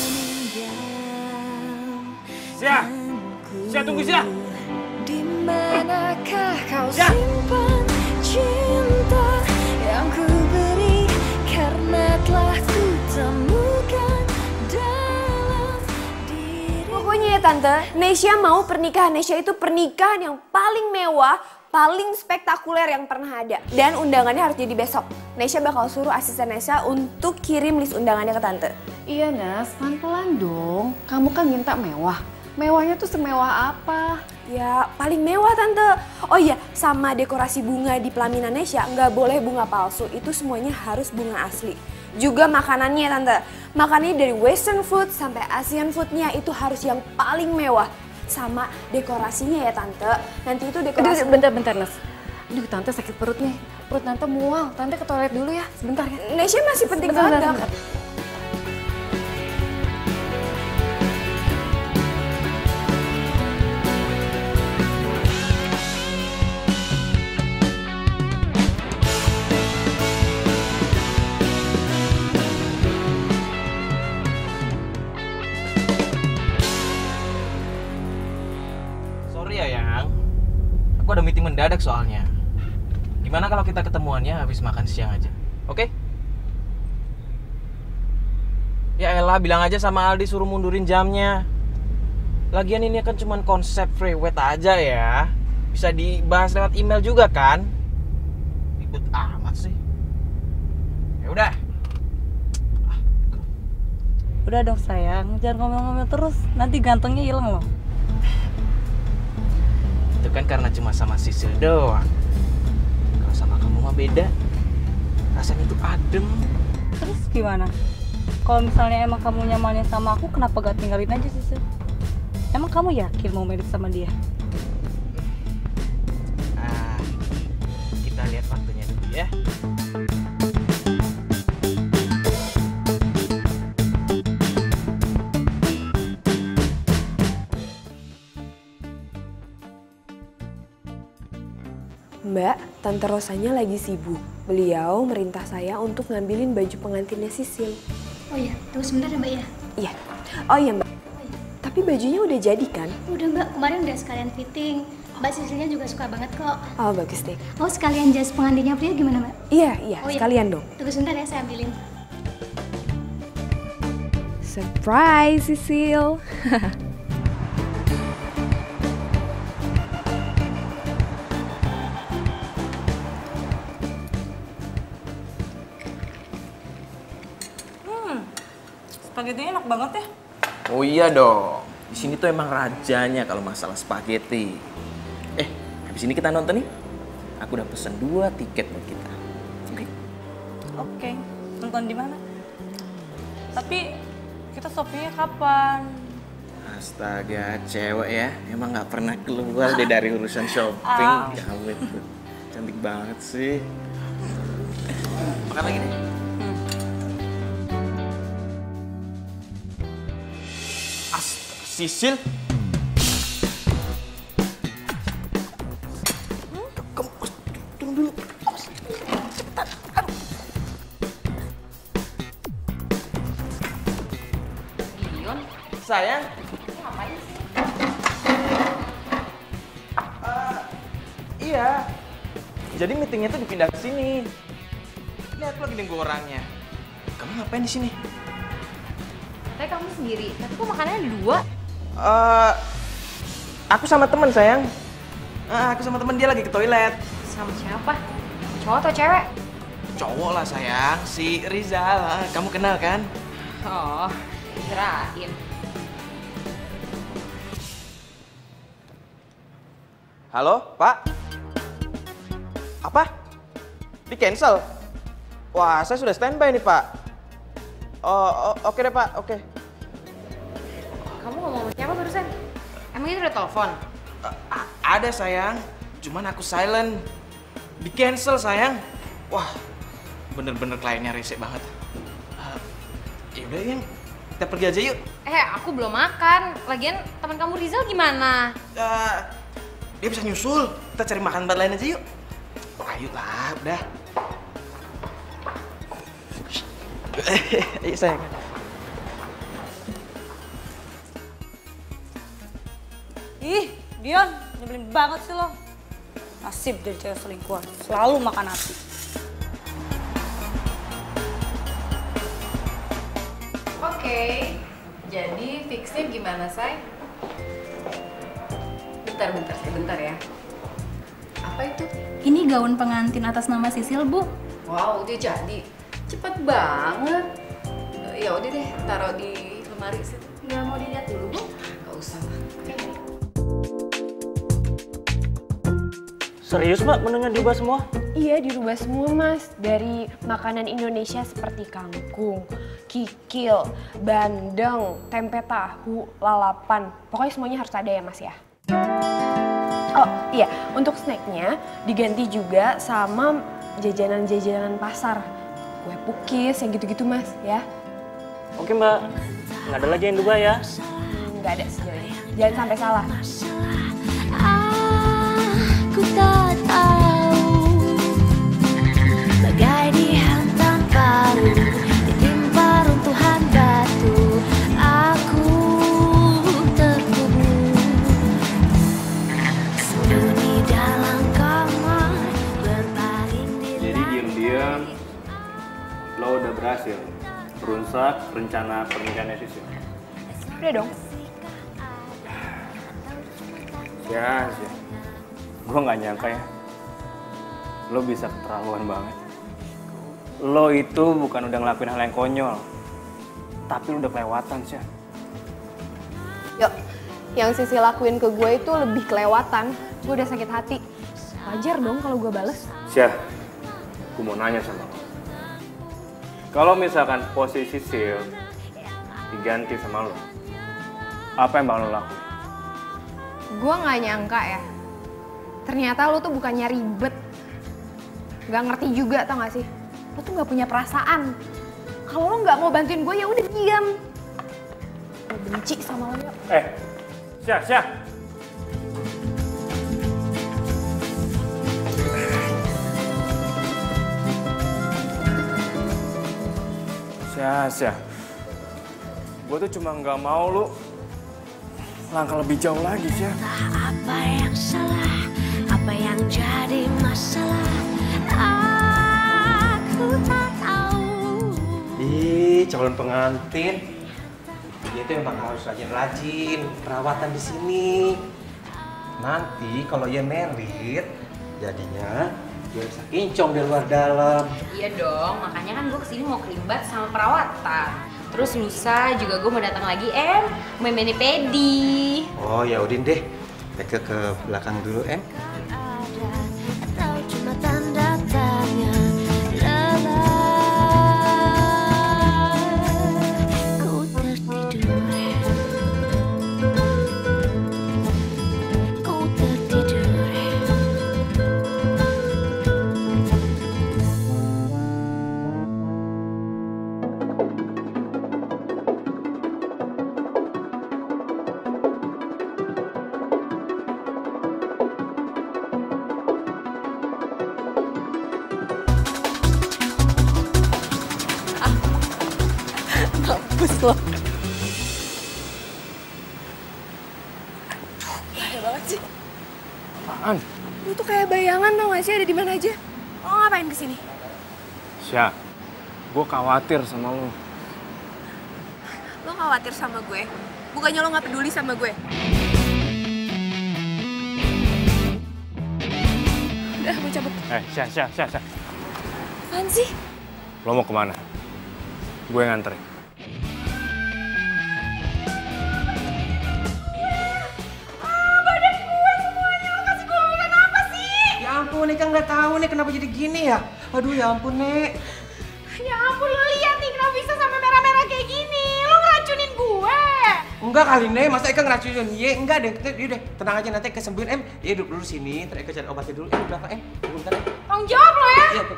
S3: Syah! Syah, tunggu, Syah!
S1: Di manakah kau
S3: Syah!
S1: simpan cinta yang ku beri, karena telah ku temukan dalam diri.
S6: Pokoknya ya Tante, Nesya mau pernikahan Nesya itu pernikahan yang paling mewah, paling spektakuler yang pernah ada. Dan undangannya harus jadi besok. Nesya bakal suruh asisten Nesya untuk kirim list undangannya ke tante.
S9: Iya Nas, pelan-pelan dong. Kamu kan minta mewah. Mewahnya tuh semewah apa?
S6: Ya paling mewah tante. Oh iya, sama dekorasi bunga di pelaminan Nesya nggak boleh bunga palsu. Itu semuanya harus bunga asli. Juga makanannya tante. Makanannya dari western food sampai Asian foodnya itu harus yang paling mewah. Sama dekorasinya ya tante. Nanti itu dekorasi...
S9: Aduh, bentar-bentar Nas. Aduh tante sakit perut nih. Perut tante mual. Tante ke toilet dulu ya. Sebentar ya.
S6: Nesya masih penting
S9: Sebentar,
S6: banget.
S9: sebentar.
S4: Sorry ya, Yang. Aku ada meeting mendadak soalnya. Gimana kalau kita ketemuannya habis makan siang aja? Oke? Ya elah, bilang aja sama Aldi suruh mundurin jamnya. Lagian ini kan cuma konsep free weight aja ya. Bisa dibahas lewat email juga kan? Ribet amat sih. Ya udah.
S11: Udah dong sayang, jangan ngomel-ngomel terus. Nanti gantengnya hilang loh.
S4: Itu kan karena cuma sama Sisil doang. Kalau sama kamu mah beda. Rasanya tuh adem.
S11: Terus gimana? Kalau misalnya emang kamu nyamannya sama aku, kenapa gak tinggalin aja sih? Emang kamu yakin mau mirip sama dia?
S4: Ah, kita lihat waktunya dulu ya.
S6: Mbak, Tante Rosanya lagi sibuk. Beliau merintah saya untuk ngambilin baju pengantinnya Sisil.
S13: Oh iya, tunggu sebentar ya Mbak ya.
S6: Iya. Oh iya Mbak. Tapi bajunya udah jadi kan?
S13: Udah Mbak, kemarin udah sekalian fitting. Mbak Sisilnya juga suka banget kok.
S6: Oh bagus deh.
S13: Oh sekalian jas pengantinnya Pria gimana Mbak?
S6: Iya, iya,
S13: Oh, iya.
S6: sekalian dong.
S13: Tunggu sebentar ya, saya ambilin.
S6: Surprise Sisil.
S11: Spaghettinya enak banget ya.
S4: Oh iya dong. Di sini tuh emang rajanya kalau masalah spaghetti. Eh, habis ini kita nonton nih. Aku udah pesen dua tiket buat kita. Oke?
S11: Oke, nonton di mana? Tapi kita shoppingnya kapan?
S4: Astaga, cewek ya. Emang nggak pernah keluar deh dari urusan shopping.
S11: Ah.
S4: Ya ampun, cantik banget sih. Makan lagi deh. Sisil? Kamu turun dulu. Cepetan.
S5: Dion?
S4: Sayang?
S5: Ngapain sih?
S4: Uh, iya. Jadi meetingnya tuh dipindah ke sini. Lihat lagi nunggu orangnya. Kamu ngapain di sini?
S5: Tapi kamu sendiri, tapi kok makanannya dua?
S4: Uh, aku sama temen sayang. Uh, aku sama temen dia lagi ke toilet.
S5: Sama siapa? Cowok atau cewek?
S4: Cowok lah sayang, si Rizal. Uh, kamu kenal kan?
S5: Oh, kirain.
S4: Halo, Pak? Apa? Di cancel? Wah, saya sudah standby nih, Pak. Oh, oh oke deh, Pak. Oke.
S5: Kamu ngomong sama siapa barusan? Emang itu udah telepon?
S4: Uh, ada sayang, cuman aku silent. Di cancel sayang. Wah, bener-bener kliennya rese banget. Uh, ya udah yang kita pergi aja yuk.
S5: Eh, aku belum makan. Lagian teman kamu Rizal gimana?
S4: Uh, dia bisa nyusul. Kita cari makan tempat lain aja yuk. Ayo lah, udah. Ayo sayang.
S11: Ih, Dion, nyebelin banget sih lo. Nasib dari cewek selingkuhan, selalu makan hati.
S9: Oke, jadi fixnya gimana, Say? Bentar, bentar, sebentar ya. Apa itu?
S13: Ini gaun pengantin atas nama Sisil, Bu.
S9: Wow, udah jadi. Cepet banget. Ya udah deh, taruh di lemari situ.
S13: Nggak mau dilihat dulu, Bu?
S9: Gak usah lah.
S8: Serius mbak menunya diubah semua?
S2: Iya, dirubah semua mas. Dari makanan Indonesia seperti kangkung, kikil, bandeng, tempe tahu, lalapan. Pokoknya semuanya harus ada ya mas ya. Oh iya, untuk snacknya diganti juga sama jajanan-jajanan pasar. Kue pukis, yang gitu-gitu mas ya.
S8: Oke mbak, nggak ada lagi yang diubah ya?
S2: Hmm, nggak ada sejauh ini. Jangan sampai salah.
S1: Aku tak tahu bagai dihantam palu ditimpa runtuhan batu. Aku terkubur sembunyi dalam kamar berbaring di
S3: Jadi diam-diam lo udah berhasil merusak rencana pernikahannya Sisil.
S2: Udah dong.
S3: Ya, ya. Gue nggak nyangka ya, lo bisa keterlaluan banget. Lo itu bukan udah ngelakuin hal yang konyol, tapi lo udah kelewatan sih.
S2: Yuk, yang Sisi lakuin ke gue itu lebih kelewatan. Gue udah sakit hati. Wajar dong kalau gue bales.
S3: Syah, gue mau nanya sama lo. Kalau misalkan posisi Sil diganti sama lo, apa yang bakal lo lakuin?
S2: Gue nggak nyangka ya. Ternyata lo tuh bukannya ribet. Gak ngerti juga, tau gak sih? Lo tuh gak punya perasaan. Kalau lo gak mau bantuin gue, ya udah diam. Gue benci sama lo, yuk.
S3: Eh, Syah, Syah. Syah, Syah. Gue tuh cuma gak mau lo langkah lebih jauh lagi, Syah.
S1: apa yang salah, apa yang jadi masalah. Aku tak tahu.
S14: Ih, calon pengantin. Dia tuh emang harus rajin-rajin perawatan di sini. Nanti kalau ia merit, jadinya dia bisa kincong di luar dalam.
S5: Iya dong, makanya kan gue kesini mau kelimbat sama perawatan. Terus lusa juga gue mau datang lagi, em, main mani-pedi.
S14: Oh ya udin deh, Eka ke belakang dulu, em.
S1: Atau cuma tanda tanya lelah. Ku tertidur. Ku tertidur.
S2: Mampus lo. Bahaya banget sih.
S3: Apaan?
S2: Lu tuh kayak bayangan tau gak sih ada di mana aja? Lo ngapain kesini?
S3: Syah, gue khawatir sama lo.
S2: Lo khawatir sama gue? Bukannya lo gak peduli sama gue? Udah, gue cabut.
S3: Eh, Syah, Syah, Syah, Syah.
S2: Apaan sih?
S3: Lo mau kemana? Gue nganterin.
S14: Ya ampun, Eka nggak tahu nih kenapa jadi gini ya. Aduh ya ampun, Nek.
S2: Ya ampun, lo lihat nih kenapa bisa sampai merah-merah kayak gini. Lo ngeracunin gue.
S14: Enggak kali, Nek. Masa Eka ngeracunin? Iya, enggak deh. Yaudah, tenang aja nanti Eka sembuhin, Em. Ya duduk dulu sini, ntar Eka cari obatnya dulu. Eh, di belakang, Em. Tunggu bentar, Em.
S2: Tanggung jawab lo ya.
S14: Iya,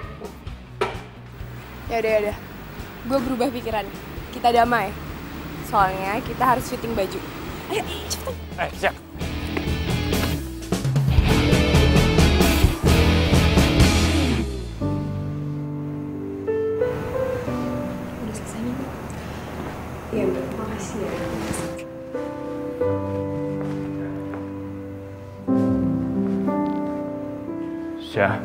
S2: Ya udah, ya udah. Gue berubah pikiran. Kita damai. Soalnya kita harus fitting baju. Ayo, cepetan.
S3: Eh, Syah.
S2: Udah selesai nih, Bu. Iya, Bu. Makasih ya.
S3: Syah.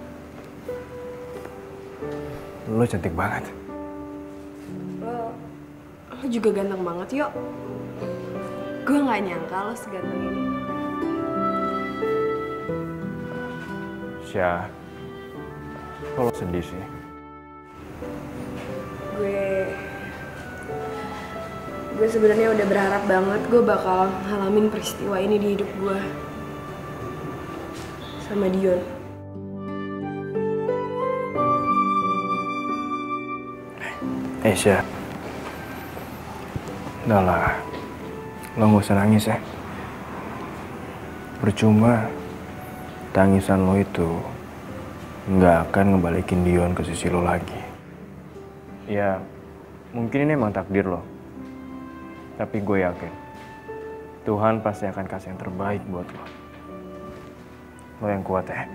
S3: Lo cantik banget.
S2: Lo, lo juga ganteng banget, yuk. Gue gak nyangka lo seganteng ini.
S3: Syah, kalau sedih sih.
S6: Gue... Gue sebenarnya udah berharap banget gue bakal ngalamin peristiwa ini di hidup gue. Sama Dion.
S3: Eh Syah, udah lah, lo gak usah nangis ya. Percuma, tangisan lo itu nggak akan ngebalikin Dion ke sisi lo lagi. Ya, mungkin ini emang takdir lo. Tapi gue yakin, Tuhan pasti akan kasih yang terbaik buat lo. Lo yang kuat ya.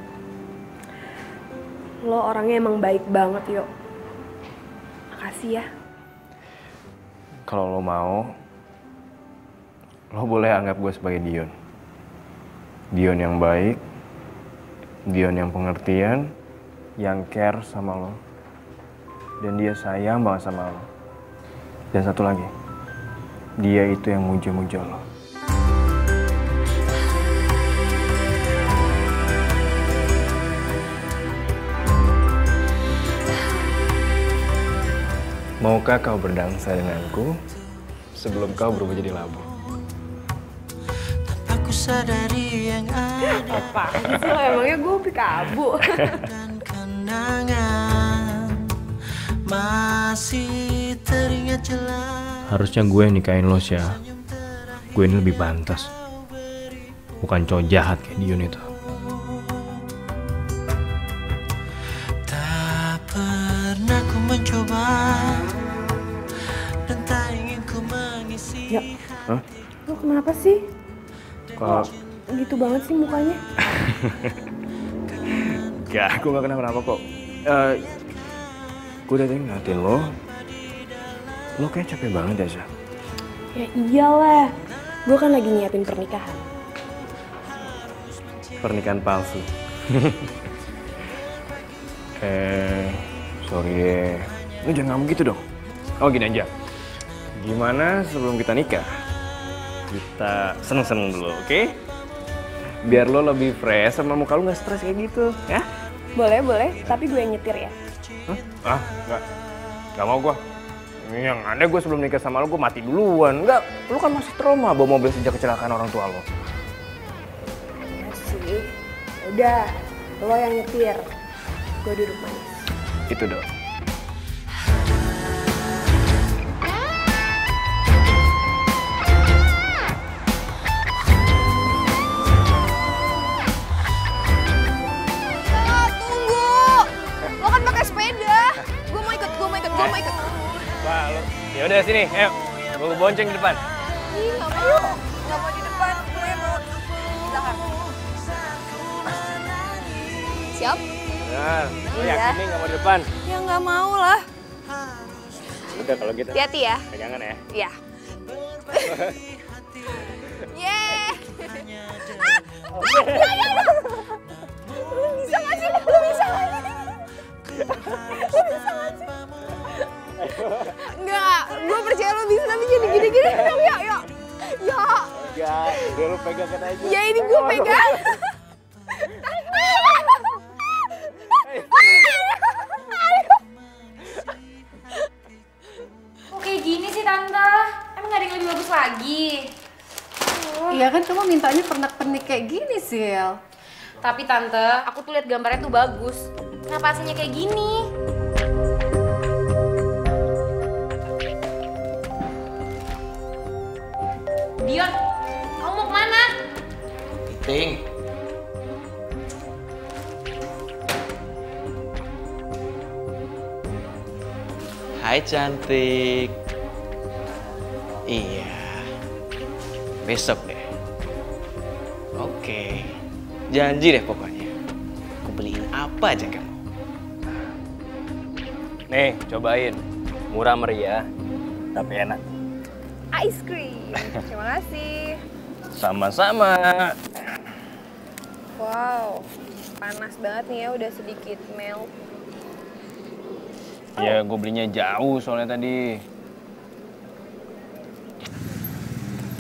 S6: Lo orangnya emang baik banget, Yo. Makasih ya.
S3: Kalau lo mau, lo boleh anggap gue sebagai Dion. Dion yang baik, Dion yang pengertian, yang care sama lo. Dan dia sayang banget sama lo. Dan satu lagi, dia itu yang muja-muja lo. Maukah kau berdansa denganku sebelum kau berubah jadi labu?
S12: Aku sadari yang ada.
S6: Apaan sih lo, emangnya gue pikabu?
S12: Dan kenangan masih teringat jelas.
S3: Harusnya gue yang nikahin lo, Syah. Gue ini lebih pantas. Bukan cowok jahat kayak Dion itu.
S12: Tak pernah ku mencoba dan tak ingin ku mengisi.
S6: Ya,
S3: Hah?
S6: lo kenapa sih?
S3: Kok
S6: gitu banget sih mukanya?
S3: Gak, aku gak kenapa-napa kok. Uh, gue udah tadi ngeliatin lo. Lo kayak capek banget ya, Syah?
S6: Ya iyalah, gue kan lagi nyiapin pernikahan.
S3: Pernikahan palsu. eh, sorry deh. Lo jangan ngomong gitu dong. Oh gini aja. Gimana sebelum kita nikah? Kita seneng-seneng dulu, oke? Okay? Biar lo lebih fresh sama muka lo gak stres kayak gitu, ya?
S6: Boleh, boleh. Tapi gue yang nyetir ya.
S3: Hah? Ah, enggak. Gak mau gue. Yang ada gue sebelum nikah sama lo, gue mati duluan. Enggak, lo kan masih trauma bawa mobil sejak kecelakaan orang tua lo.
S6: Iya sih. Udah, lo yang nyetir. Gue duduk manis.
S3: Itu dong. Ya udah sini, ayo. Gue bonceng di depan.
S6: Ih, nggak mau. Nggak mau di depan. Gue mau di belakang. Siap?
S3: Nah, lo
S6: Iya.
S3: yakin nih nggak mau di depan?
S6: Ya nggak mau lah.
S3: Udah kalau gitu.
S6: Hati-hati ya.
S3: Pegangan ya.
S6: Iya. Yeay. Ah, ah, ya, ya, ya. Lu bisa nggak sih? Lu bisa nggak sih? Lu bisa nggak sih? Enggak, gue percaya lo bisa, tapi jadi gini-gini dong, ya, ya. Ya.
S3: Enggak, udah lo pegangkan aja.
S6: Ya ini gue pegang.
S2: Kok kayak gini sih, Tante? Emang gak ada yang lebih bagus lagi?
S9: Iya kan kamu mintanya pernak-pernik kayak gini, Sil.
S2: Tapi Tante, aku tuh lihat gambarnya tuh bagus. Kenapa aslinya kayak gini? Dion, kamu mau kemana?
S14: Ting. Hai cantik. Iya. Besok deh. Oke. Janji deh pokoknya. Aku beliin apa aja kamu.
S3: Nih, cobain. Murah meriah, tapi enak.
S6: Ice cream. Terima kasih.
S3: Sama-sama.
S6: Wow, panas banget nih ya, udah sedikit melt.
S3: Ya, gue belinya jauh soalnya tadi.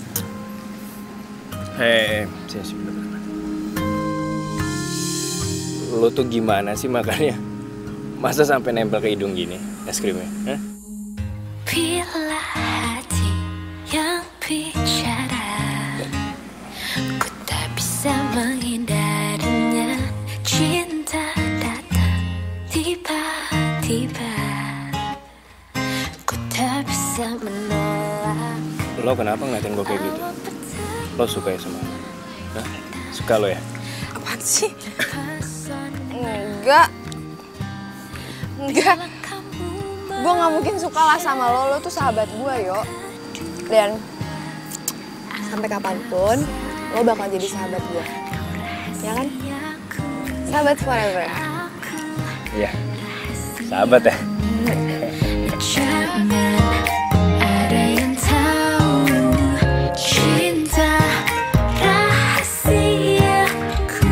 S3: Hei, sini sini. Lo tuh gimana sih makannya? Masa sampai nempel ke hidung gini es krimnya? Hah?
S1: Bila hati yang bicara, ku tak bisa menghindarinya. Cinta datang tiba-tiba, ku tak bisa menolak.
S3: Lo kenapa ngeliatin gue kayak gitu? Lo suka ya sama? Hah? Suka lo ya?
S6: Apaan sih? Enggak. Enggak. Gue gak mungkin suka lah sama lo, lo tuh sahabat gue, yo. Dan sampai kapanpun, lo bakal jadi sahabat gue. Ya kan? Sahabat forever.
S3: Iya, sahabat ya.
S1: Jangan ada yang tahu cinta rahasiaku.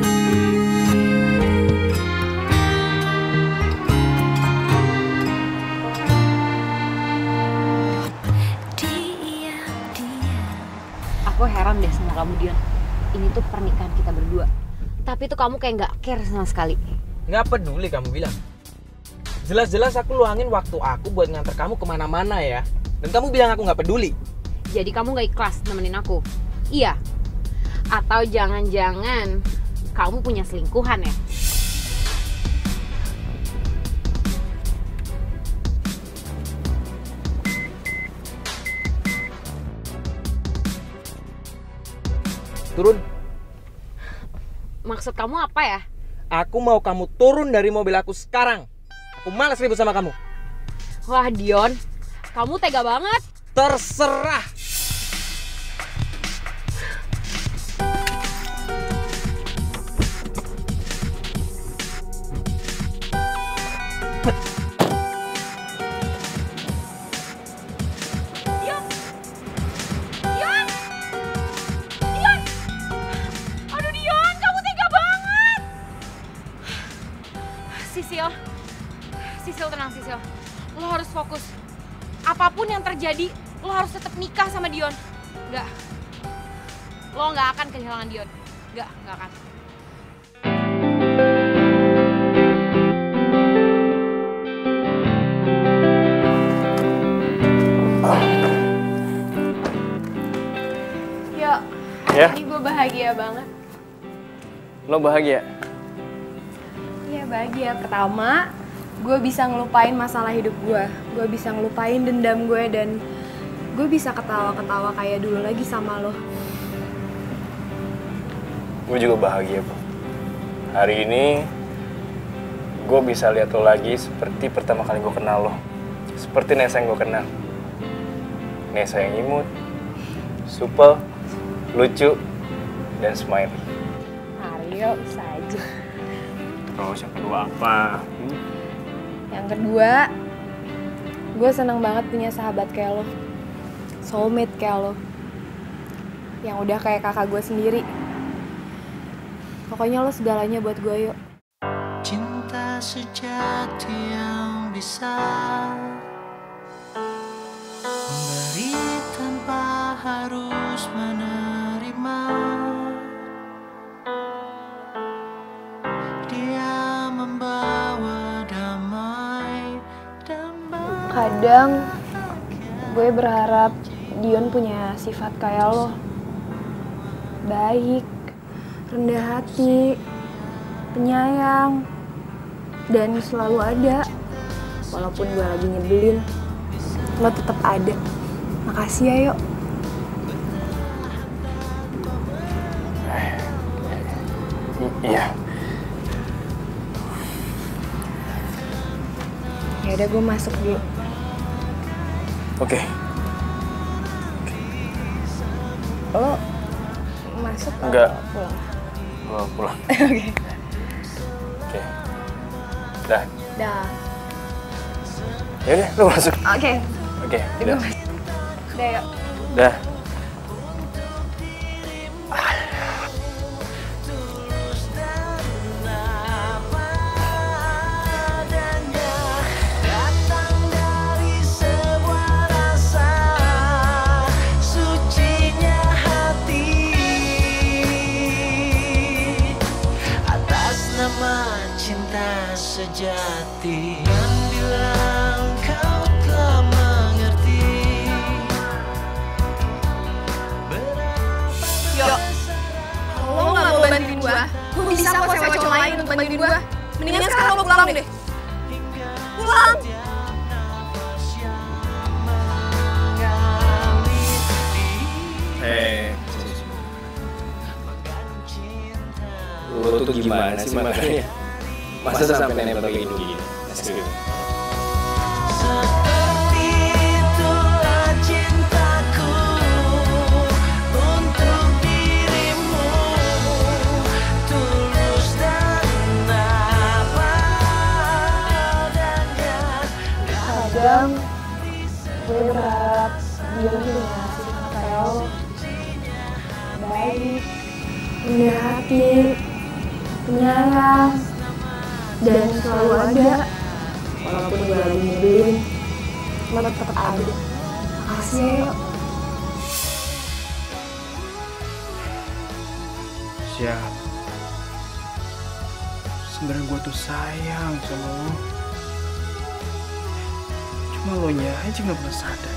S5: Aku heran deh sama kamu, Dion. Ini tuh pernikahan kita berdua. Tapi tuh kamu kayak nggak care sama sekali.
S4: Nggak peduli kamu bilang. Jelas-jelas aku luangin waktu aku buat nganter kamu kemana-mana ya. Dan kamu bilang aku nggak peduli.
S5: Jadi kamu nggak ikhlas nemenin aku? Iya? Atau jangan-jangan kamu punya selingkuhan ya?
S4: Turun.
S5: Maksud kamu apa ya?
S4: Aku mau kamu turun dari mobil aku sekarang. Aku malas ribut sama kamu.
S5: Wah, Dion, kamu tega banget.
S4: Terserah.
S2: Dion! Dion! Dion! Aduh, Dion, kamu tega banget! Sisil, Sisil tenang Sisil. Lo harus fokus. Apapun yang terjadi, lo harus tetap nikah sama Dion. Enggak. Lo nggak akan kehilangan Dion. Enggak, nggak akan.
S6: Yo,
S3: Ya?
S6: ini gue bahagia banget.
S3: Lo bahagia?
S6: Iya bahagia. Pertama, gue bisa ngelupain masalah hidup gue. Gue bisa ngelupain dendam gue dan gue bisa ketawa-ketawa kayak dulu lagi sama lo.
S3: Gue juga bahagia, Bu. Hari ini gue bisa lihat lo lagi seperti pertama kali gue kenal lo. Seperti Nesa yang gue kenal. Nesa yang imut, supel, lucu, dan smiley.
S6: Ayo, bisa aja.
S3: Terus yang kedua apa? Hmm?
S6: Yang kedua, gue seneng banget punya sahabat kayak lo. Soulmate kayak lo. Yang udah kayak kakak gue sendiri. Pokoknya lo segalanya buat gue, yuk.
S12: Cinta sejati yang bisa memberi tanpa harus menerima. Dia membawa damai dan
S6: Kadang gue berharap Dion punya sifat kayak lo. Baik, rendah hati, penyayang, dan selalu ada. Walaupun gue lagi nyebelin, lo tetap ada. Makasih ya, Yok.
S3: Iya.
S6: Ya udah, gue masuk dulu.
S3: Oke.
S6: Lo masuk atau
S3: Enggak.
S6: pulang?
S3: Gue pulang.
S6: Oke.
S3: Oke. Dah.
S6: Dah.
S3: Yaudah, lu masuk.
S6: Oke.
S3: Oke,
S6: Gue
S3: udah.
S6: masuk. Udah, yuk.
S3: Dah.
S12: datang dari sebuah rasa sucinya hati atas nama sejati dan bilang kau telah mengerti.
S2: Yo, kalau lo nggak mau bantuin gua, gua bisa kok sewa cowok lain untuk bantuin gua. Mendingan sekarang lo pulang deh. Pulang.
S3: Eh, lo tuh gimana sih makanya? Masa sampai nempel kayak gini? Asli.
S12: Seperti itulah cintaku untuk dirimu, tulus dan apa adanya.
S6: Kadang gue berharap dia punya sifat kayak lo, baik, punya hati, penyayang, dan selalu ada. Walaupun gue lagi nyebelin, lo tetap ada. Makasih ya, Yo.
S3: Siap. Sebenarnya gue tuh sayang sama lo. Cuma lo nya aja nggak pernah sadar.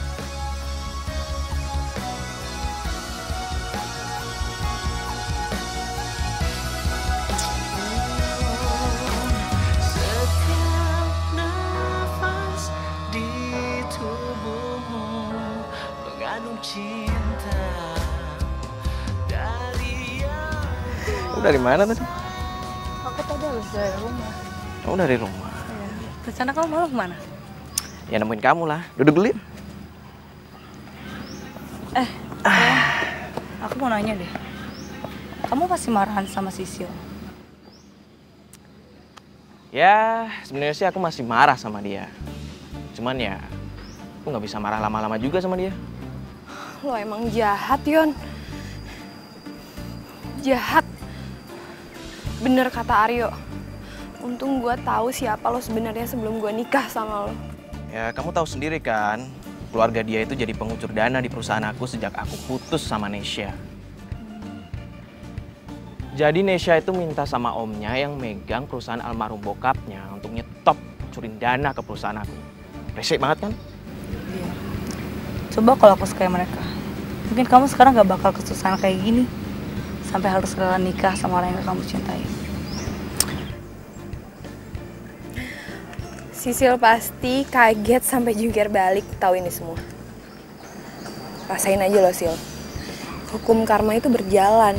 S12: Setiap nafas di tubuhmu mengandung cinta dari yang.
S4: Kamu dari mana tadi?
S11: Aku tadi habis dari rumah.
S4: Kamu dari rumah?
S11: Iya. Rencana kamu malam kemana?
S4: Ya nemuin kamu lah. Duduk dulu.
S11: Eh, eh, aku mau nanya deh. Kamu pasti marahan sama Sisil?
S4: Ya, sebenarnya sih aku masih marah sama dia. Cuman ya, aku nggak bisa marah lama-lama juga sama dia.
S2: Lo emang jahat, Yon. Jahat. Bener kata Aryo. Untung gue tahu siapa lo sebenarnya sebelum gue nikah sama lo.
S4: Ya, kamu tahu sendiri kan, keluarga dia itu jadi pengucur dana di perusahaan aku sejak aku putus sama Nesya. Jadi Nesya itu minta sama omnya yang megang perusahaan almarhum bokapnya untuk nyetop curin dana ke perusahaan aku. Resik banget kan?
S11: Iya. Coba kalau aku suka mereka, mungkin kamu sekarang gak bakal kesusahan kayak gini. Sampai harus rela nikah sama orang yang kamu cintai.
S2: Sisil pasti kaget sampai jungkir balik tahu ini semua. Rasain aja lo, Sil. Hukum karma itu berjalan.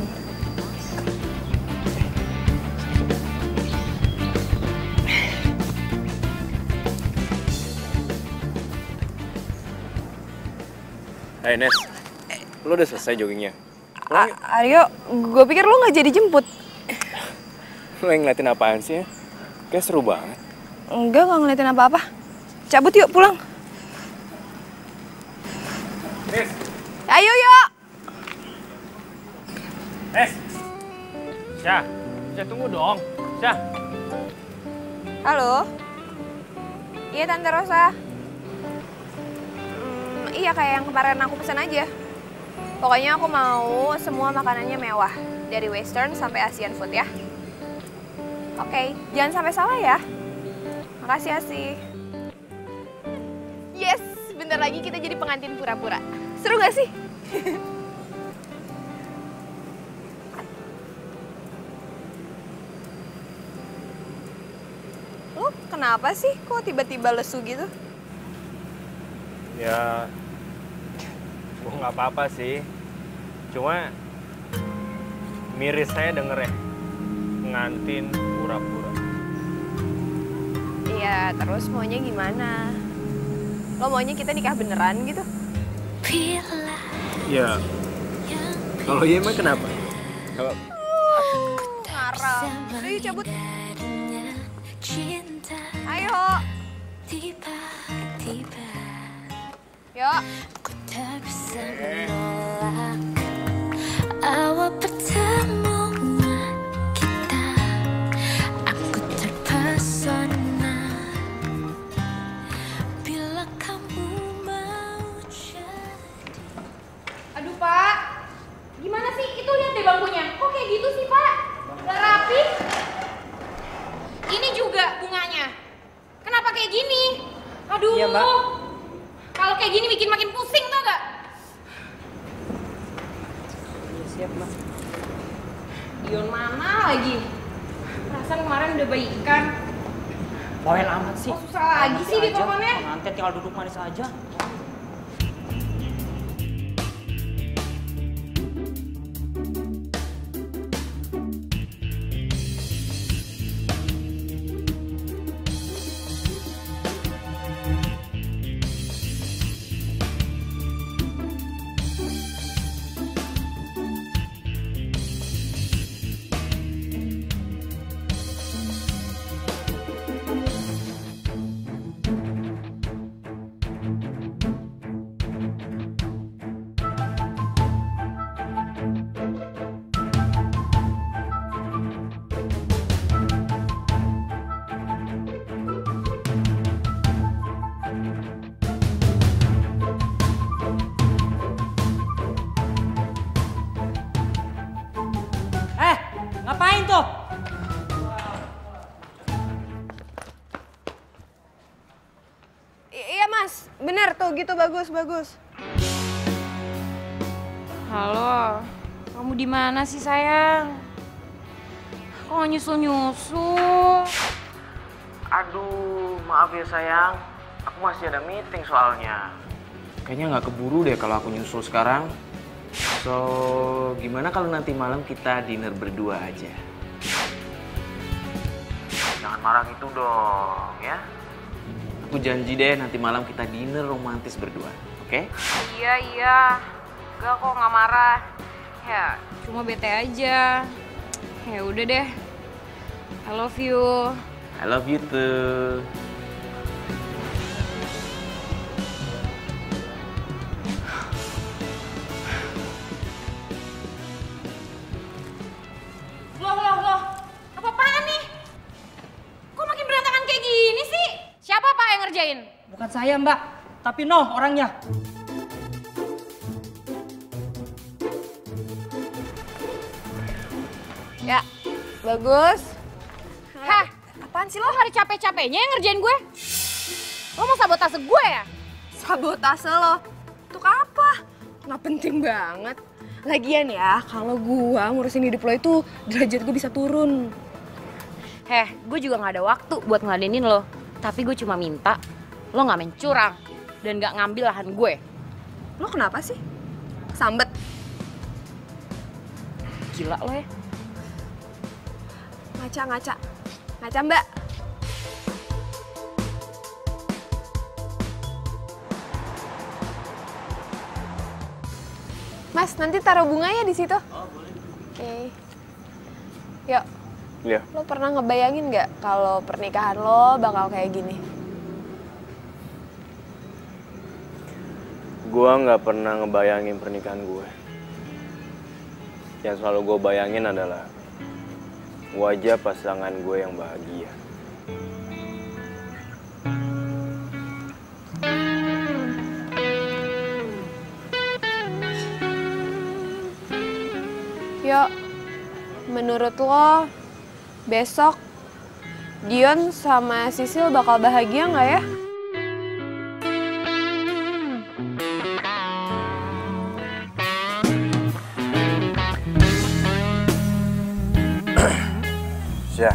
S3: Hai Nes, lo udah selesai joggingnya?
S2: A- Aryo, gue pikir lo nggak jadi jemput.
S3: Lo yang ngeliatin apaan sih ya? Kayak seru banget.
S2: Enggak, nggak ngeliatin apa-apa. Cabut yuk, pulang.
S3: Nes.
S2: Ayo yuk.
S3: Nes. Syah, Syah tunggu dong. Syah.
S2: Halo. Iya Tante Rosa. Hmm, iya kayak yang kemarin aku pesan aja. Pokoknya aku mau semua makanannya mewah. Dari Western sampai Asian food ya. Oke, jangan sampai salah ya. Makasih Asih. Yes, bentar lagi kita jadi pengantin pura-pura. Seru gak sih? Lo kenapa sih? Kok tiba-tiba lesu gitu?
S3: Ya, gue nggak apa-apa sih. Cuma miris saya denger ya, pengantin pura-pura.
S2: Iya, terus maunya gimana? Lo maunya kita nikah beneran gitu?
S3: Ya, kalau iya emang kenapa? Kalau
S2: Ngarang. Ayo cabut. Ayo. Yuk.
S1: Awal pertemuan kita, aku terpesona bila kamu mau jadi.
S2: Aduh Pak, gimana sih? Itu lihat deh bangkunya. Kok kayak gitu sih Pak? Gak rapi. Ini juga.
S5: Siap, Mbak. Dion mana lagi? Perasaan kemarin udah baikan.
S15: Poel amat sih.
S5: Kok susah lagi sih di teleponnya?
S15: Pengantin tinggal duduk manis aja. Ngapain tuh?
S2: I- iya mas, bener tuh gitu bagus bagus.
S5: Halo, kamu di mana sih sayang? Kok nggak nyusul-nyusul?
S8: Aduh, maaf ya sayang. Aku masih ada meeting soalnya. Kayaknya nggak keburu deh kalau aku nyusul sekarang. So, gimana kalau nanti malam kita dinner berdua aja? Jangan marah gitu dong, ya. Aku janji deh nanti malam kita dinner romantis berdua, oke? Okay?
S5: Iya, iya. Enggak kok, nggak marah. Ya, cuma bete aja. Ya udah deh. I love you.
S8: I love you too.
S5: Loh, loh, loh. Apa-apaan nih? Kok makin berantakan kayak gini sih? Siapa Pak yang ngerjain?
S15: Bukan saya mbak, tapi Noh orangnya.
S2: Ya, bagus.
S5: Hah? Apaan sih lo hari capek-capeknya yang ngerjain gue? Lo mau sabotase gue ya?
S2: Sabotase lo? Untuk apa? Nggak penting banget. Lagian ya, kalau gua ngurusin hidup lo itu derajat gue bisa turun.
S5: Heh, gue juga gak ada waktu buat ngeladenin lo. Tapi gue cuma minta lo gak main curang dan gak ngambil lahan gue.
S2: Lo kenapa sih? Sambet?
S5: Gila lo ya.
S2: Ngaca-ngaca. Ngaca mbak. Mas, nanti taruh bunganya di situ.
S3: Oh, boleh.
S2: Oke. Okay. Yuk.
S3: Iya.
S2: Lo pernah ngebayangin nggak kalau pernikahan lo bakal kayak gini?
S3: Gua nggak pernah ngebayangin pernikahan gue. Yang selalu gue bayangin adalah wajah pasangan gue yang bahagia.
S2: Yuk, menurut lo besok Dion sama Sisil bakal bahagia nggak ya?
S3: Ya,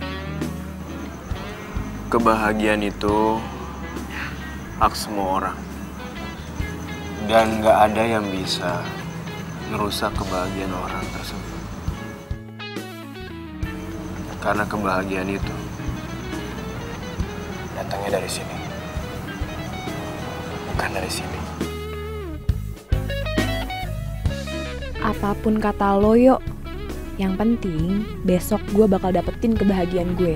S3: kebahagiaan itu hak semua orang. Dan nggak ada yang bisa ngerusak kebahagiaan orang tersebut. Karena kebahagiaan itu datangnya dari sini, bukan dari sini.
S6: Apapun kata lo yuk, yang penting besok gue bakal dapetin kebahagiaan gue.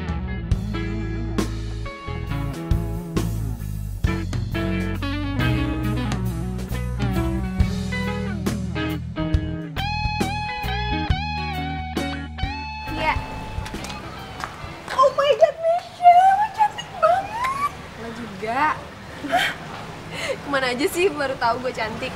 S2: Kemana aja sih baru tahu gue cantik.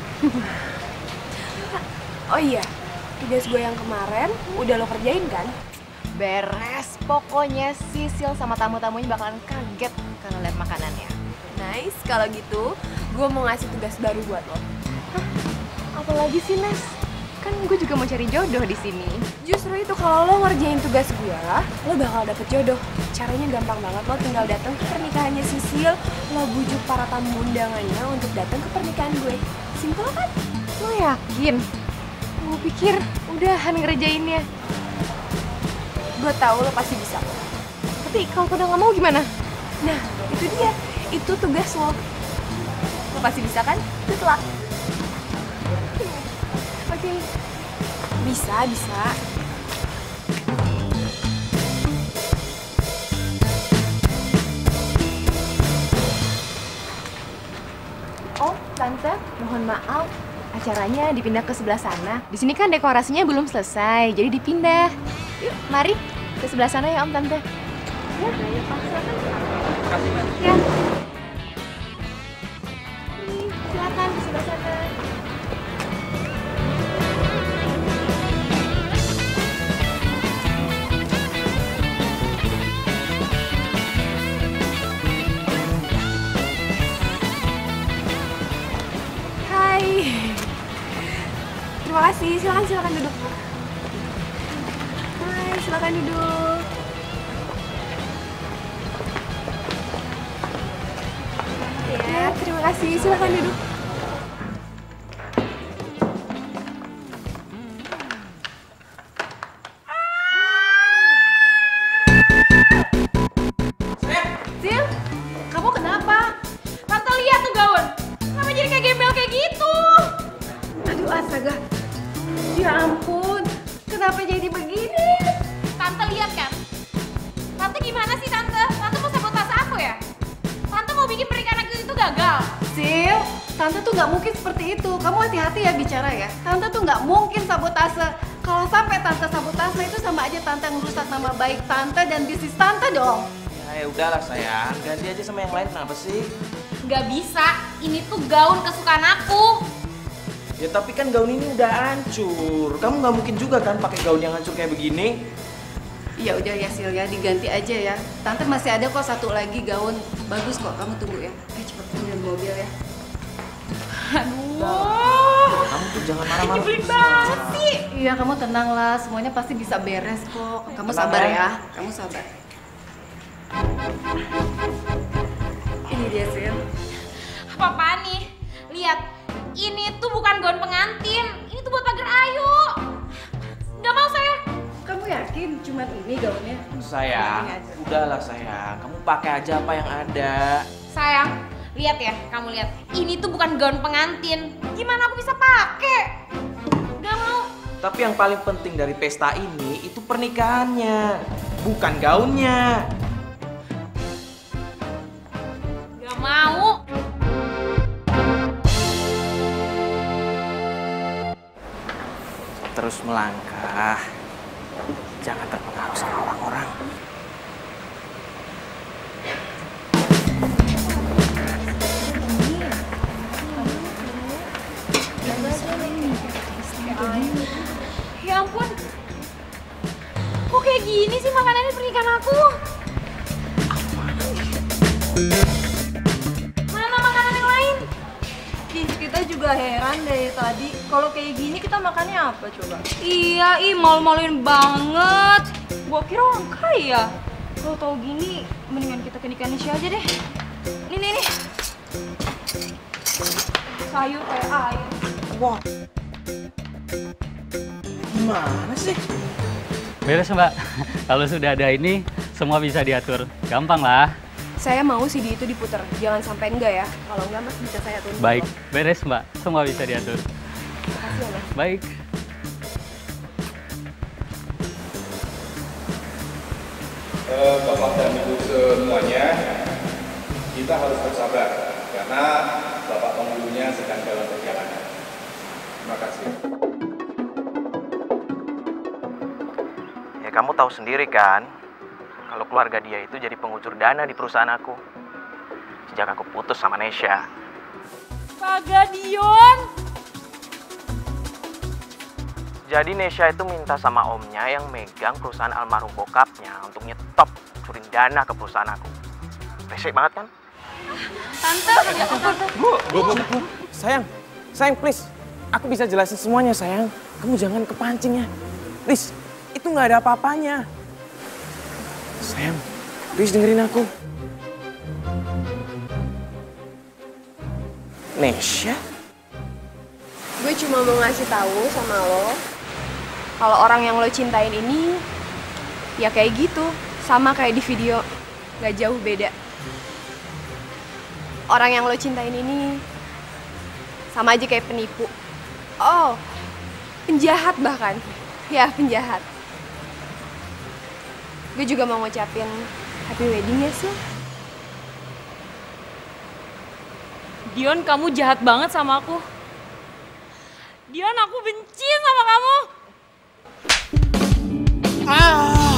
S2: Oh iya, tugas gue yang kemarin udah lo kerjain kan?
S6: Beres, pokoknya Sisil sama tamu-tamunya bakalan kaget kalau lihat makanannya.
S2: Nice, kalau gitu gue mau ngasih tugas baru buat lo.
S6: Apalagi sih Nes?
S2: Kan gue juga mau cari jodoh di sini. Justru itu kalau lo ngerjain tugas gue, lo bakal dapet jodoh. Caranya gampang banget, lo tinggal datang ke pernikahannya Sisil, lo bujuk para tamu undangannya untuk datang ke pernikahan gue. Simpel kan? Lo yakin? Gue pikir udahan ngerjainnya. Gue tahu lo pasti bisa. Tapi kalau udah nggak mau gimana? Nah, itu dia. Itu tugas lo. Lo pasti bisa kan? Good luck. Oke. Okay. Bisa, bisa. Oh, Tante, mohon maaf. Acaranya dipindah ke sebelah sana. Di sini kan dekorasinya belum selesai, jadi dipindah. Yuk, mari ke sebelah sana ya Om Tante. Ya, ayo Pak, silakan. Makasih, Mbak. Ya. Nih, silakan ke sebelah sana. Hai. Terima kasih. Silakan, silakan duduk. Hai, silakan duduk. Ya, terima kasih. Silakan duduk. Sil, kamu kenapa?
S5: Tante lihat tuh gaun. Kenapa jadi kayak gembel kayak gitu?
S2: Aduh, astaga. Ya ampun, kenapa jadi begini?
S5: Tante lihat kan? Tante gimana sih Tante? Tante mau sabotase aku ya? Tante mau bikin pernikahan aku itu gagal.
S9: Sil, Tante tuh nggak mungkin seperti itu. Kamu hati-hati ya bicara ya. Tante tuh nggak mungkin sabotase. Kalau sampai Tante sabotase itu sama aja Tante ngerusak nama baik Tante dan bisnis Tante dong.
S4: Ya udahlah sayang, ganti aja sama yang lain, kenapa sih?
S5: Nggak bisa, ini tuh gaun kesukaan aku.
S4: Ya tapi kan gaun ini udah hancur. Kamu nggak mungkin juga kan pakai gaun yang hancur kayak begini.
S9: Ya udah ya Sil ya, diganti aja ya. Tante masih ada kok satu lagi gaun bagus kok. Kamu tunggu ya. Eh cepet ambil mobil ya.
S5: Aduh.
S4: Kamu tuh jangan marah-marah.
S5: Nyebelin banget sih.
S9: Iya kamu tenang lah, semuanya pasti bisa beres kok. Kamu
S4: Tenang
S9: sabar
S4: ya.
S9: ya. Kamu sabar. Ini dia Sil.
S5: Apa-apaan nih? Lihat, ini tuh bukan gaun pengantin. Ini tuh buat pagar ayu. Nggak mau saya.
S9: Kamu yakin cuma ini gaunnya?
S4: Sayang, udahlah sayang. Kamu pakai aja apa yang ada.
S5: Sayang, lihat ya, kamu lihat. Ini tuh bukan gaun pengantin. Gimana aku bisa pakai? Nggak mau.
S4: Tapi yang paling penting dari pesta ini itu pernikahannya, bukan gaunnya.
S5: Nggak mau.
S4: Terus melangkah, jangan terpengaruh sama orang-orang.
S5: Ya ampun. Kok kayak gini sih makanannya pernikahan aku? Mana makanan yang lain?
S6: Ih, kita juga heran dari tadi. Kalau kayak gini kita makannya apa coba?
S11: Iya, ih malu-maluin banget. Gua kira orang kaya.
S6: Kalau tahu gini, mendingan kita ke nikahan Nisha aja deh. Nih, nih, nih. Sayur kayak air.
S4: Wah. Gimana sih?
S16: Beres Mbak, kalau sudah ada ini semua bisa diatur. Gampang lah.
S2: Saya mau C D itu diputer, jangan sampai enggak ya. Kalau enggak Mas bisa saya tunda.
S16: Baik, beres Mbak, semua bisa diatur.
S2: Makasih ya Mas.
S16: Baik.
S17: Eh, Bapak dan Ibu semuanya, kita harus bersabar karena Bapak penghulunya sedang dalam perjalanan. Terima kasih.
S4: Ya kamu tahu sendiri kan, kalau keluarga dia itu jadi pengucur dana di perusahaan aku. Sejak aku putus sama Nesha.
S5: Pak Gadion.
S4: Jadi Nesha itu minta sama omnya yang megang perusahaan almarhum bokapnya untuk nyetop curin dana ke perusahaan aku. Resek banget kan?
S5: Tante, ya ampun.
S4: Bu, bu, bu, bu. Sayang, sayang please. Aku bisa jelasin semuanya sayang. Kamu jangan kepancing ya. Riz, itu nggak ada apa-apanya. Sayang, Riz dengerin aku. Nesya?
S2: Gue cuma mau ngasih tahu sama lo, kalau orang yang lo cintain ini, ya kayak gitu, sama kayak di video, nggak jauh beda. Orang yang lo cintain ini, sama aja kayak penipu. Oh, penjahat bahkan. Ya, penjahat. Gue juga mau ngucapin happy wedding ya, Sil.
S5: Dion, kamu jahat banget sama aku. Dion, aku benci sama kamu.
S4: Ah.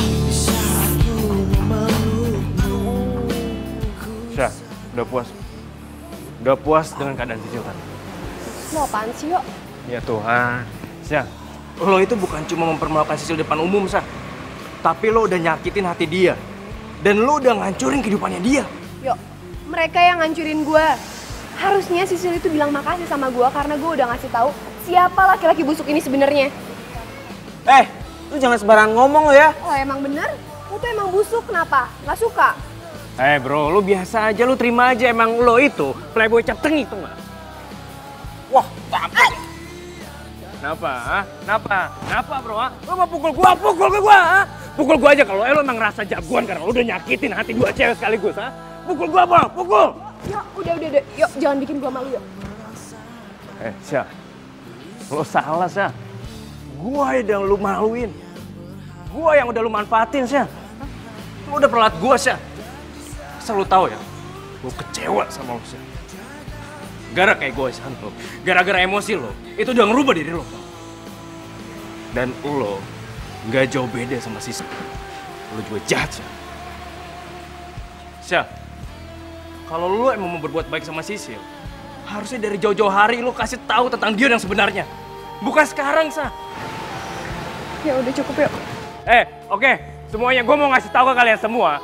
S3: Syah, udah puas. Udah puas dengan keadaan Sisil tadi.
S2: Lo apaan sih, Yo?
S3: Ya Tuhan.
S4: Syah, lo itu bukan cuma mempermalukan Sisil depan umum, Syah. Tapi lo udah nyakitin hati dia. Dan lo udah ngancurin kehidupannya dia.
S2: Yo, mereka yang ngancurin gue. Harusnya Sisil itu bilang makasih sama gue karena gue udah ngasih tahu siapa laki-laki busuk ini sebenarnya.
S4: Eh, lu jangan sembarangan ngomong lo ya.
S2: Oh, emang bener? Lu tuh emang busuk, kenapa? Gak suka?
S4: Eh bro, lu biasa aja, lu terima aja. Emang lo itu playboy cap tengi tuh nggak? Wah, sampai. Kenapa? Ha? Kenapa? Kenapa bro? Ha? Lu mau pukul gua? Pukul ke gua? Ha? Pukul gua aja kalau eh, lu emang ngerasa jagoan karena lu udah nyakitin hati dua cewek sekaligus. Ha? Pukul gua bro, pukul!
S2: Yuk, udah, udah, udah. Yuk, jangan bikin gua malu, yuk.
S4: Eh, Syah. Lo salah, Syah. Gua yang lu maluin. Gua yang udah lu manfaatin, Syah. Lu udah pelat gua, Syah. Asal lu tahu ya, gua kecewa sama lu, Syah. Gara kayak gue, Syah, lo. Gara-gara emosi lo, itu udah ngerubah diri lo. Dan lo nggak jauh beda sama Sisil. Lo juga jahat, Syah. Syah, kalau lo emang mau berbuat baik sama Sisil, harusnya dari jauh-jauh hari lo kasih tahu tentang dia yang sebenarnya. Bukan sekarang, Syah.
S2: Ya udah cukup yuk.
S3: Eh, oke. Okay. Semuanya gue mau ngasih tahu ke kalian semua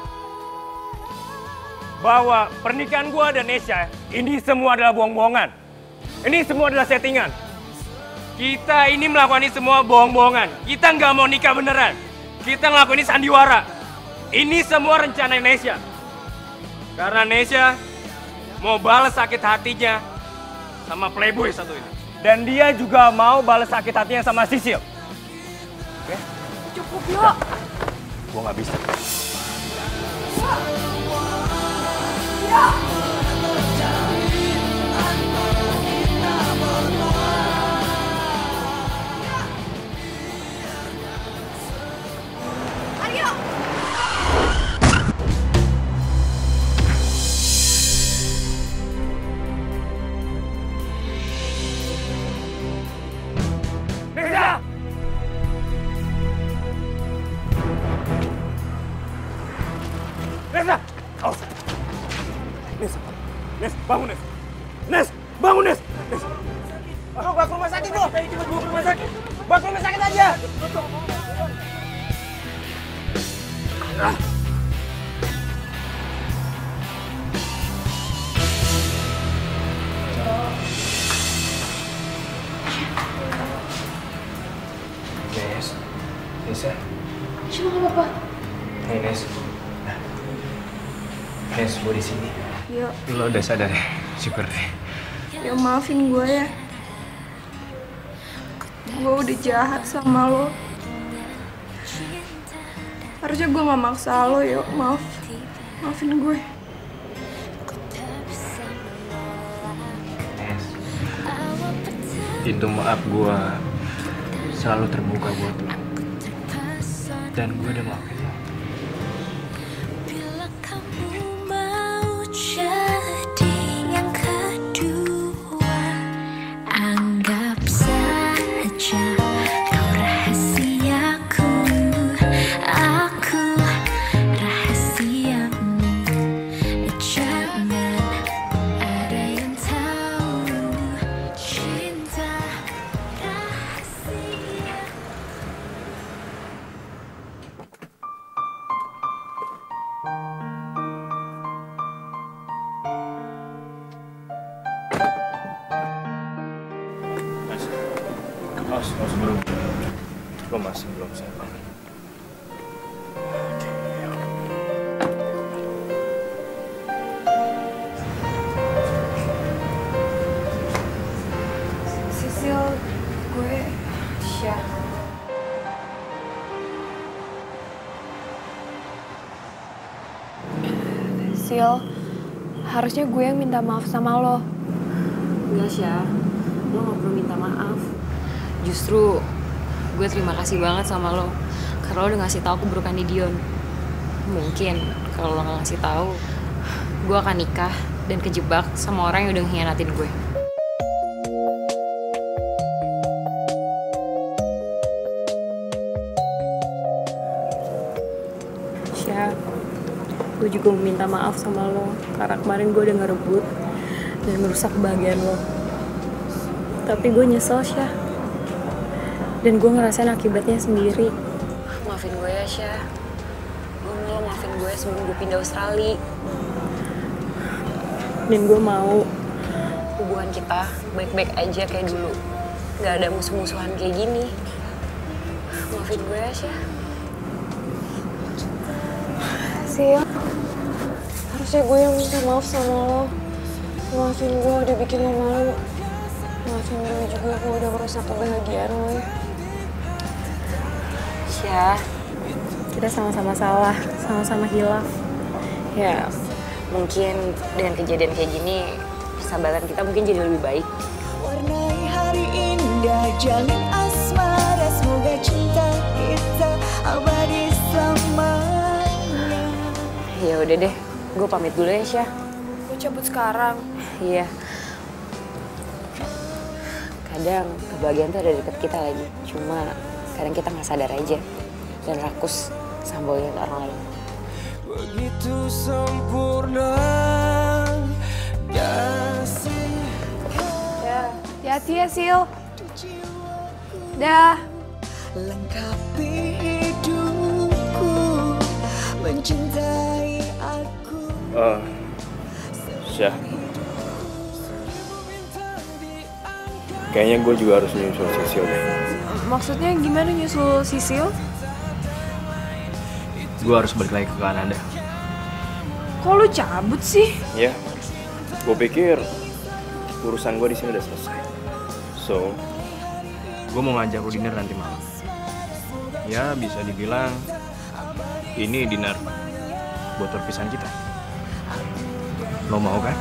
S3: bahwa pernikahan gue dan Nesya ini semua adalah bohong-bohongan. Ini semua adalah settingan. Kita ini melakukan ini semua bohong-bohongan. Kita nggak mau nikah beneran. Kita ngelakuin ini sandiwara. Ini semua rencana Nesya. Karena Nesya mau balas sakit hatinya sama playboy satu ini. Dan dia juga mau balas sakit hatinya sama Sisil. Oke?
S2: Cukup, yuk.
S3: Gue nggak bisa.
S4: Nesa! Oh. Nes, Nes, bangun Nes! Nes, bangun Nes! Nes! Bro, bawa ke rumah sakit bro! Cepet bawa ke rumah sakit! Bawa ke rumah sakit aja! Ah. Nes, Nesa.
S2: Cuma nggak apa-apa.
S3: Hei Nes. Nes, gue di sini.
S2: Yuk.
S3: Lo udah sadar ya? Syukur deh.
S2: Ya maafin gue ya. Gue udah jahat sama lo. Harusnya gue gak maksa lo, yuk. Maaf. Maafin gue.
S3: Nes, pintu maaf gue selalu terbuka buat lo. Dan gue udah maafin lo. Mas, mas belum. Lo masih belum siapa.
S6: Sisil, gue Syah. Sil, harusnya gue yang minta maaf sama lo.
S5: Enggak, Syah. Lo gak perlu minta maaf. Justru gue terima kasih banget sama lo. Karena lo udah ngasih tahu keburukan di Dion. Mungkin kalau lo gak ngasih tahu, gue akan nikah dan kejebak sama orang yang udah ngehianatin gue. Syah, gue juga mau minta maaf sama lo karena kemarin gue udah ngerebut dan merusak kebahagiaan lo. Tapi gue nyesel, Syah. Dan gue ngerasain akibatnya sendiri. Maafin gue ya, Syah. Gue mau lo maafin gue sebelum gue pindah Australia. Dan gue mau hubungan kita baik-baik aja kayak dulu. Gak ada musuh-musuhan kayak gini. Maafin gue ya, Syah.
S6: Sil, harusnya gue yang minta maaf sama lo. Maafin gue udah bikin lo malu. Maafin gue juga gue udah merusak kebahagiaan lo ya.
S5: Syah, kita sama-sama salah, sama-sama hilaf. Ya, mungkin dengan kejadian kayak gini, persahabatan kita mungkin jadi lebih baik.
S12: Warnai hari indah, jalin asmara, semoga cinta kita abadi selamanya.
S5: Ya udah deh, gue pamit dulu ya, Syah.
S6: Gue cabut sekarang.
S5: Iya. Kadang kebahagiaan tuh ada deket kita lagi. Cuma kadang kita nggak sadar aja dan rakus sama bagian orang lain.
S12: Begitu sempurna kasih.
S6: Ya, hati-hati ya, Sil. Dah.
S12: Lengkapi hidupku, mencintai aku.
S3: Oh, Syah. Kayaknya gue juga harus nyusul Sisil deh.
S6: Maksudnya gimana nyusul Sisil?
S3: Gue harus balik lagi ke Kanada.
S6: Kok lu cabut sih?
S3: Ya, gue pikir urusan gue di sini udah selesai. So, gue mau ngajak lu dinner nanti malam. Ya, bisa dibilang ini dinner buat perpisahan kita. Lo mau kan?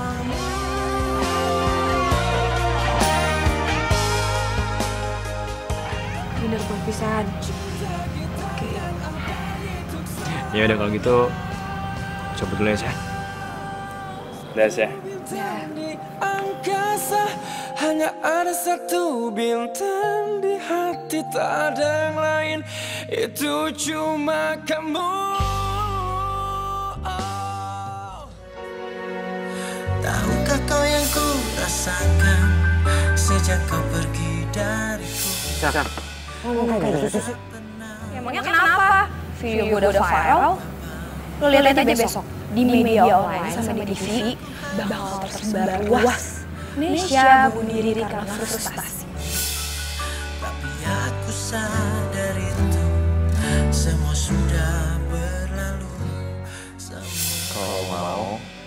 S6: Dinner perpisahan. Oke.
S3: Ya udah kalau gitu, coba dulu ya, Syah. Udah, Syah.
S12: Di angkasa hanya ada satu bintang di hati, tak ada yang lain. Itu cuma kamu. Oh. Tahukah kau yang ku rasakan sejak kau pergi dariku?
S3: Syah.
S6: Oh, ya, emangnya kenapa? Video gue udah viral. Lo lihat aja besok di media online sama di T V bakal tersebar luas. Nesya bunuh diri karena frustasi.
S12: Tapi aku sadar itu semua sudah berlalu.
S3: Kalau mau,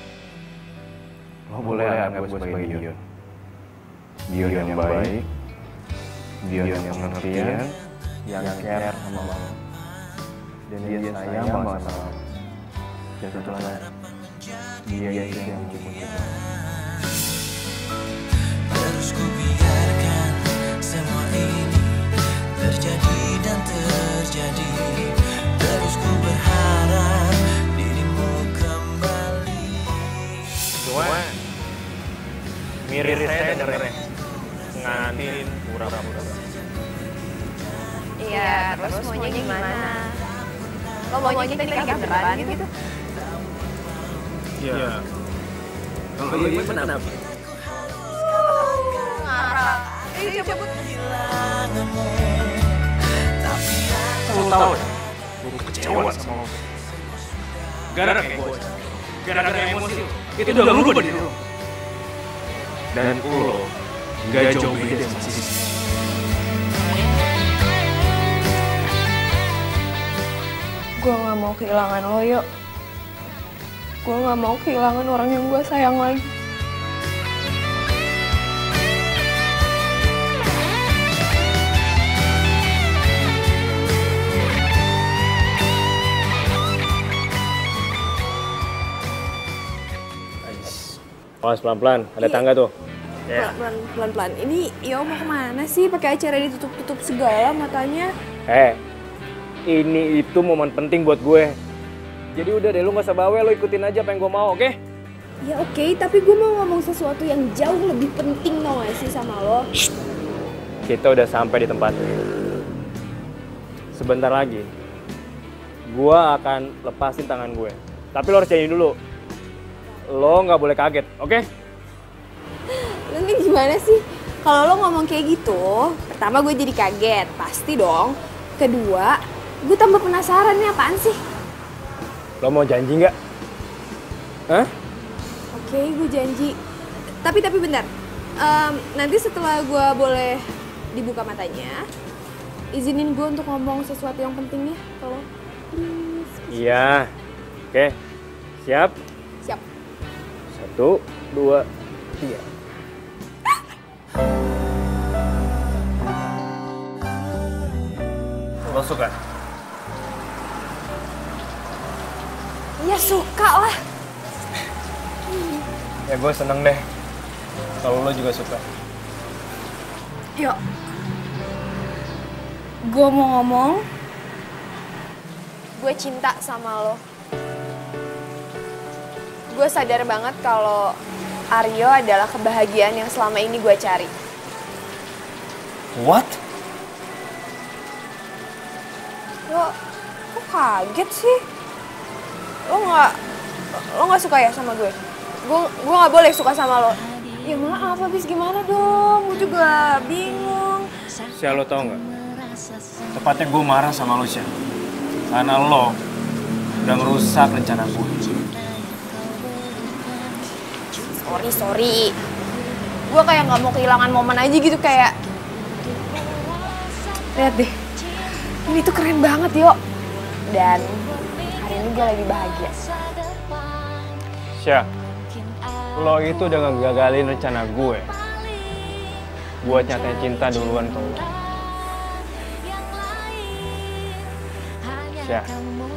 S3: lo boleh anggap gue sebagai Dion. Dion yang baik, Dion yang pengertian, yang care sama lo. Dan dia sayang banget sama lo. Dan satu lagi, dia yang menjemput kita.
S12: Terus ku biarkan semua ini terjadi dan terjadi. Terus ku berharap dirimu kembali.
S3: Cuma mirip saya dengerin ngantin pura-pura.
S6: Iya, terus maunya gimana? Lo maunya kita nikah beneran gitu?
S3: Iya. Kalau ini kenapa?
S6: Ngarang. Eh, cabut.
S3: Lo tau ya? Gue kecewa sama lo. Gara-gara kayak gue. Gara-gara emosi lo. Itu udah berubah diri lo. Dan lo gak jauh beda sama Sisi.
S6: mau kehilangan lo, yuk. Gue gak mau kehilangan orang yang gue sayang lagi.
S3: Awas pelan-pelan, ada tangga tuh.
S6: Yeah. Pelan-pelan. Ini Yo mau kemana sih? Pakai acara ditutup-tutup segala matanya.
S3: Eh, ini itu momen penting buat gue. Jadi udah deh, lu gak usah bawel, lu ikutin aja apa yang gue mau, oke? Okay?
S6: Ya oke, okay, tapi gue mau ngomong sesuatu yang jauh lebih penting tau gak sih sama lo?
S3: Shh. Kita udah sampai di tempatnya. Sebentar lagi, gue akan lepasin tangan gue. Tapi lo harus janji dulu. Lo nggak boleh kaget, oke? Okay?
S6: Lo nih gimana sih? Kalau lo ngomong kayak gitu, pertama gue jadi kaget, pasti dong. Kedua, gue tambah penasaran nih apaan sih?
S3: Lo mau janji nggak? Hah?
S6: Oke, okay, gue janji. Tapi tapi bentar, um, nanti setelah gue boleh dibuka matanya, izinin gue untuk ngomong sesuatu yang penting ya, tolong.
S3: Iya, oke, okay. Siap?
S6: Siap.
S3: Satu, dua, tiga. Lo suka?
S6: Ya suka lah.
S3: Ya gue seneng deh kalau lo juga suka.
S6: Yuk. Gue mau ngomong, gue cinta sama lo. Gue sadar banget kalau Aryo adalah kebahagiaan yang selama ini gue cari.
S3: What?
S6: Lo kok kaget sih? Lo nggak lo nggak suka ya sama gue? Gue gue nggak boleh suka sama lo. Ya maaf, habis gimana dong? Gue juga bingung.
S3: Sya, lo tau nggak? Tepatnya gue marah sama lo, Sya. Karena lo udah ngerusak rencana gue.
S6: Sorry, sorry. Gue kayak nggak mau kehilangan momen aja gitu, kayak... Lihat deh, ini tuh keren banget, yo. Dan hari ini gue lagi bahagia.
S3: Sya, lo itu udah ngegagalin rencana gue buat nyatain cinta duluan ke lo. Sya,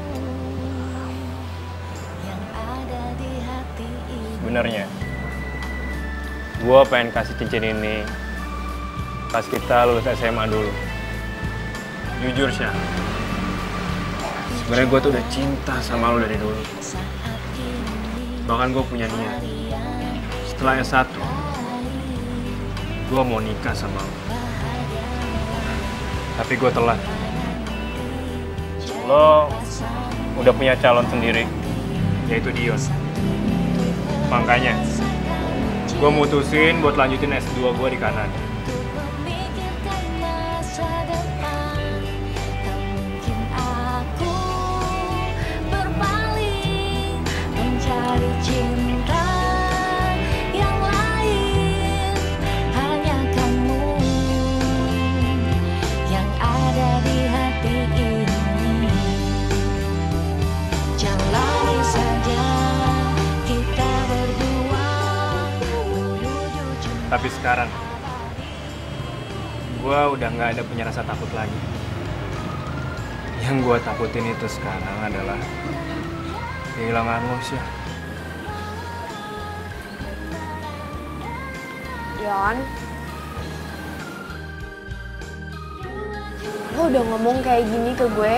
S3: sebenarnya gue pengen kasih cincin ini pas kita lulus S M A dulu. Jujur, Sya, sebenarnya gue tuh udah cinta sama lo dari dulu. Bahkan gue punya niat setelah S satu gue mau nikah sama lo. Tapi gue telat. Lo udah punya calon sendiri, yaitu Dion. Makanya gue mutusin buat lanjutin S dua gue di Kanada. Tapi sekarang, gue udah nggak ada punya rasa takut lagi. Yang gue takutin itu sekarang adalah kehilangan lo, Sya.
S6: Yon, lo udah ngomong kayak gini ke gue,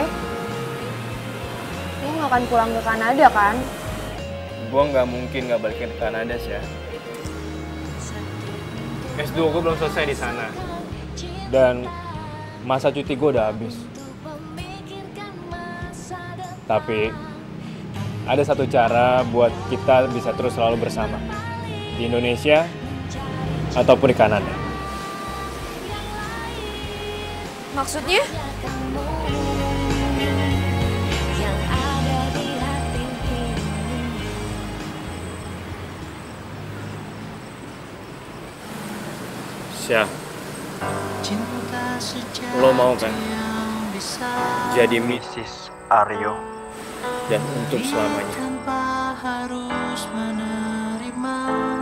S6: lo nggak akan pulang ke Kanada kan?
S3: Gue nggak mungkin nggak balik ke Kanada, Sya. S dua gue belum selesai di sana. Dan masa cuti gue udah habis. Tapi ada satu cara buat kita bisa terus selalu bersama. Di Indonesia ataupun di Kanada.
S6: Maksudnya?
S3: Sya, lo mau kan jadi Missus Aryo? dan untuk selamanya.
S12: Tanpa harus menerima.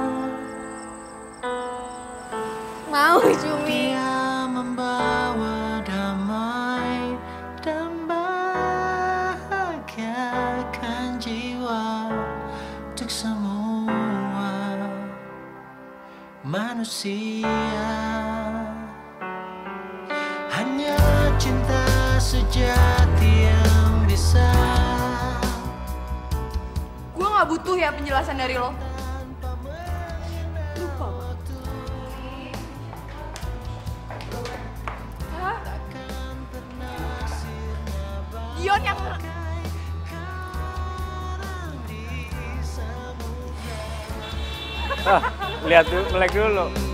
S2: Mau Cumi.
S12: Dia membawa damai dan bahagiakan jiwa untuk semua manusia. Hanya cinta sejati yang bisa.
S2: Gue gak butuh ya penjelasan dari lo. Lupa. Hah? Dion yang...
S3: Ah, lihat dulu, melek dulu.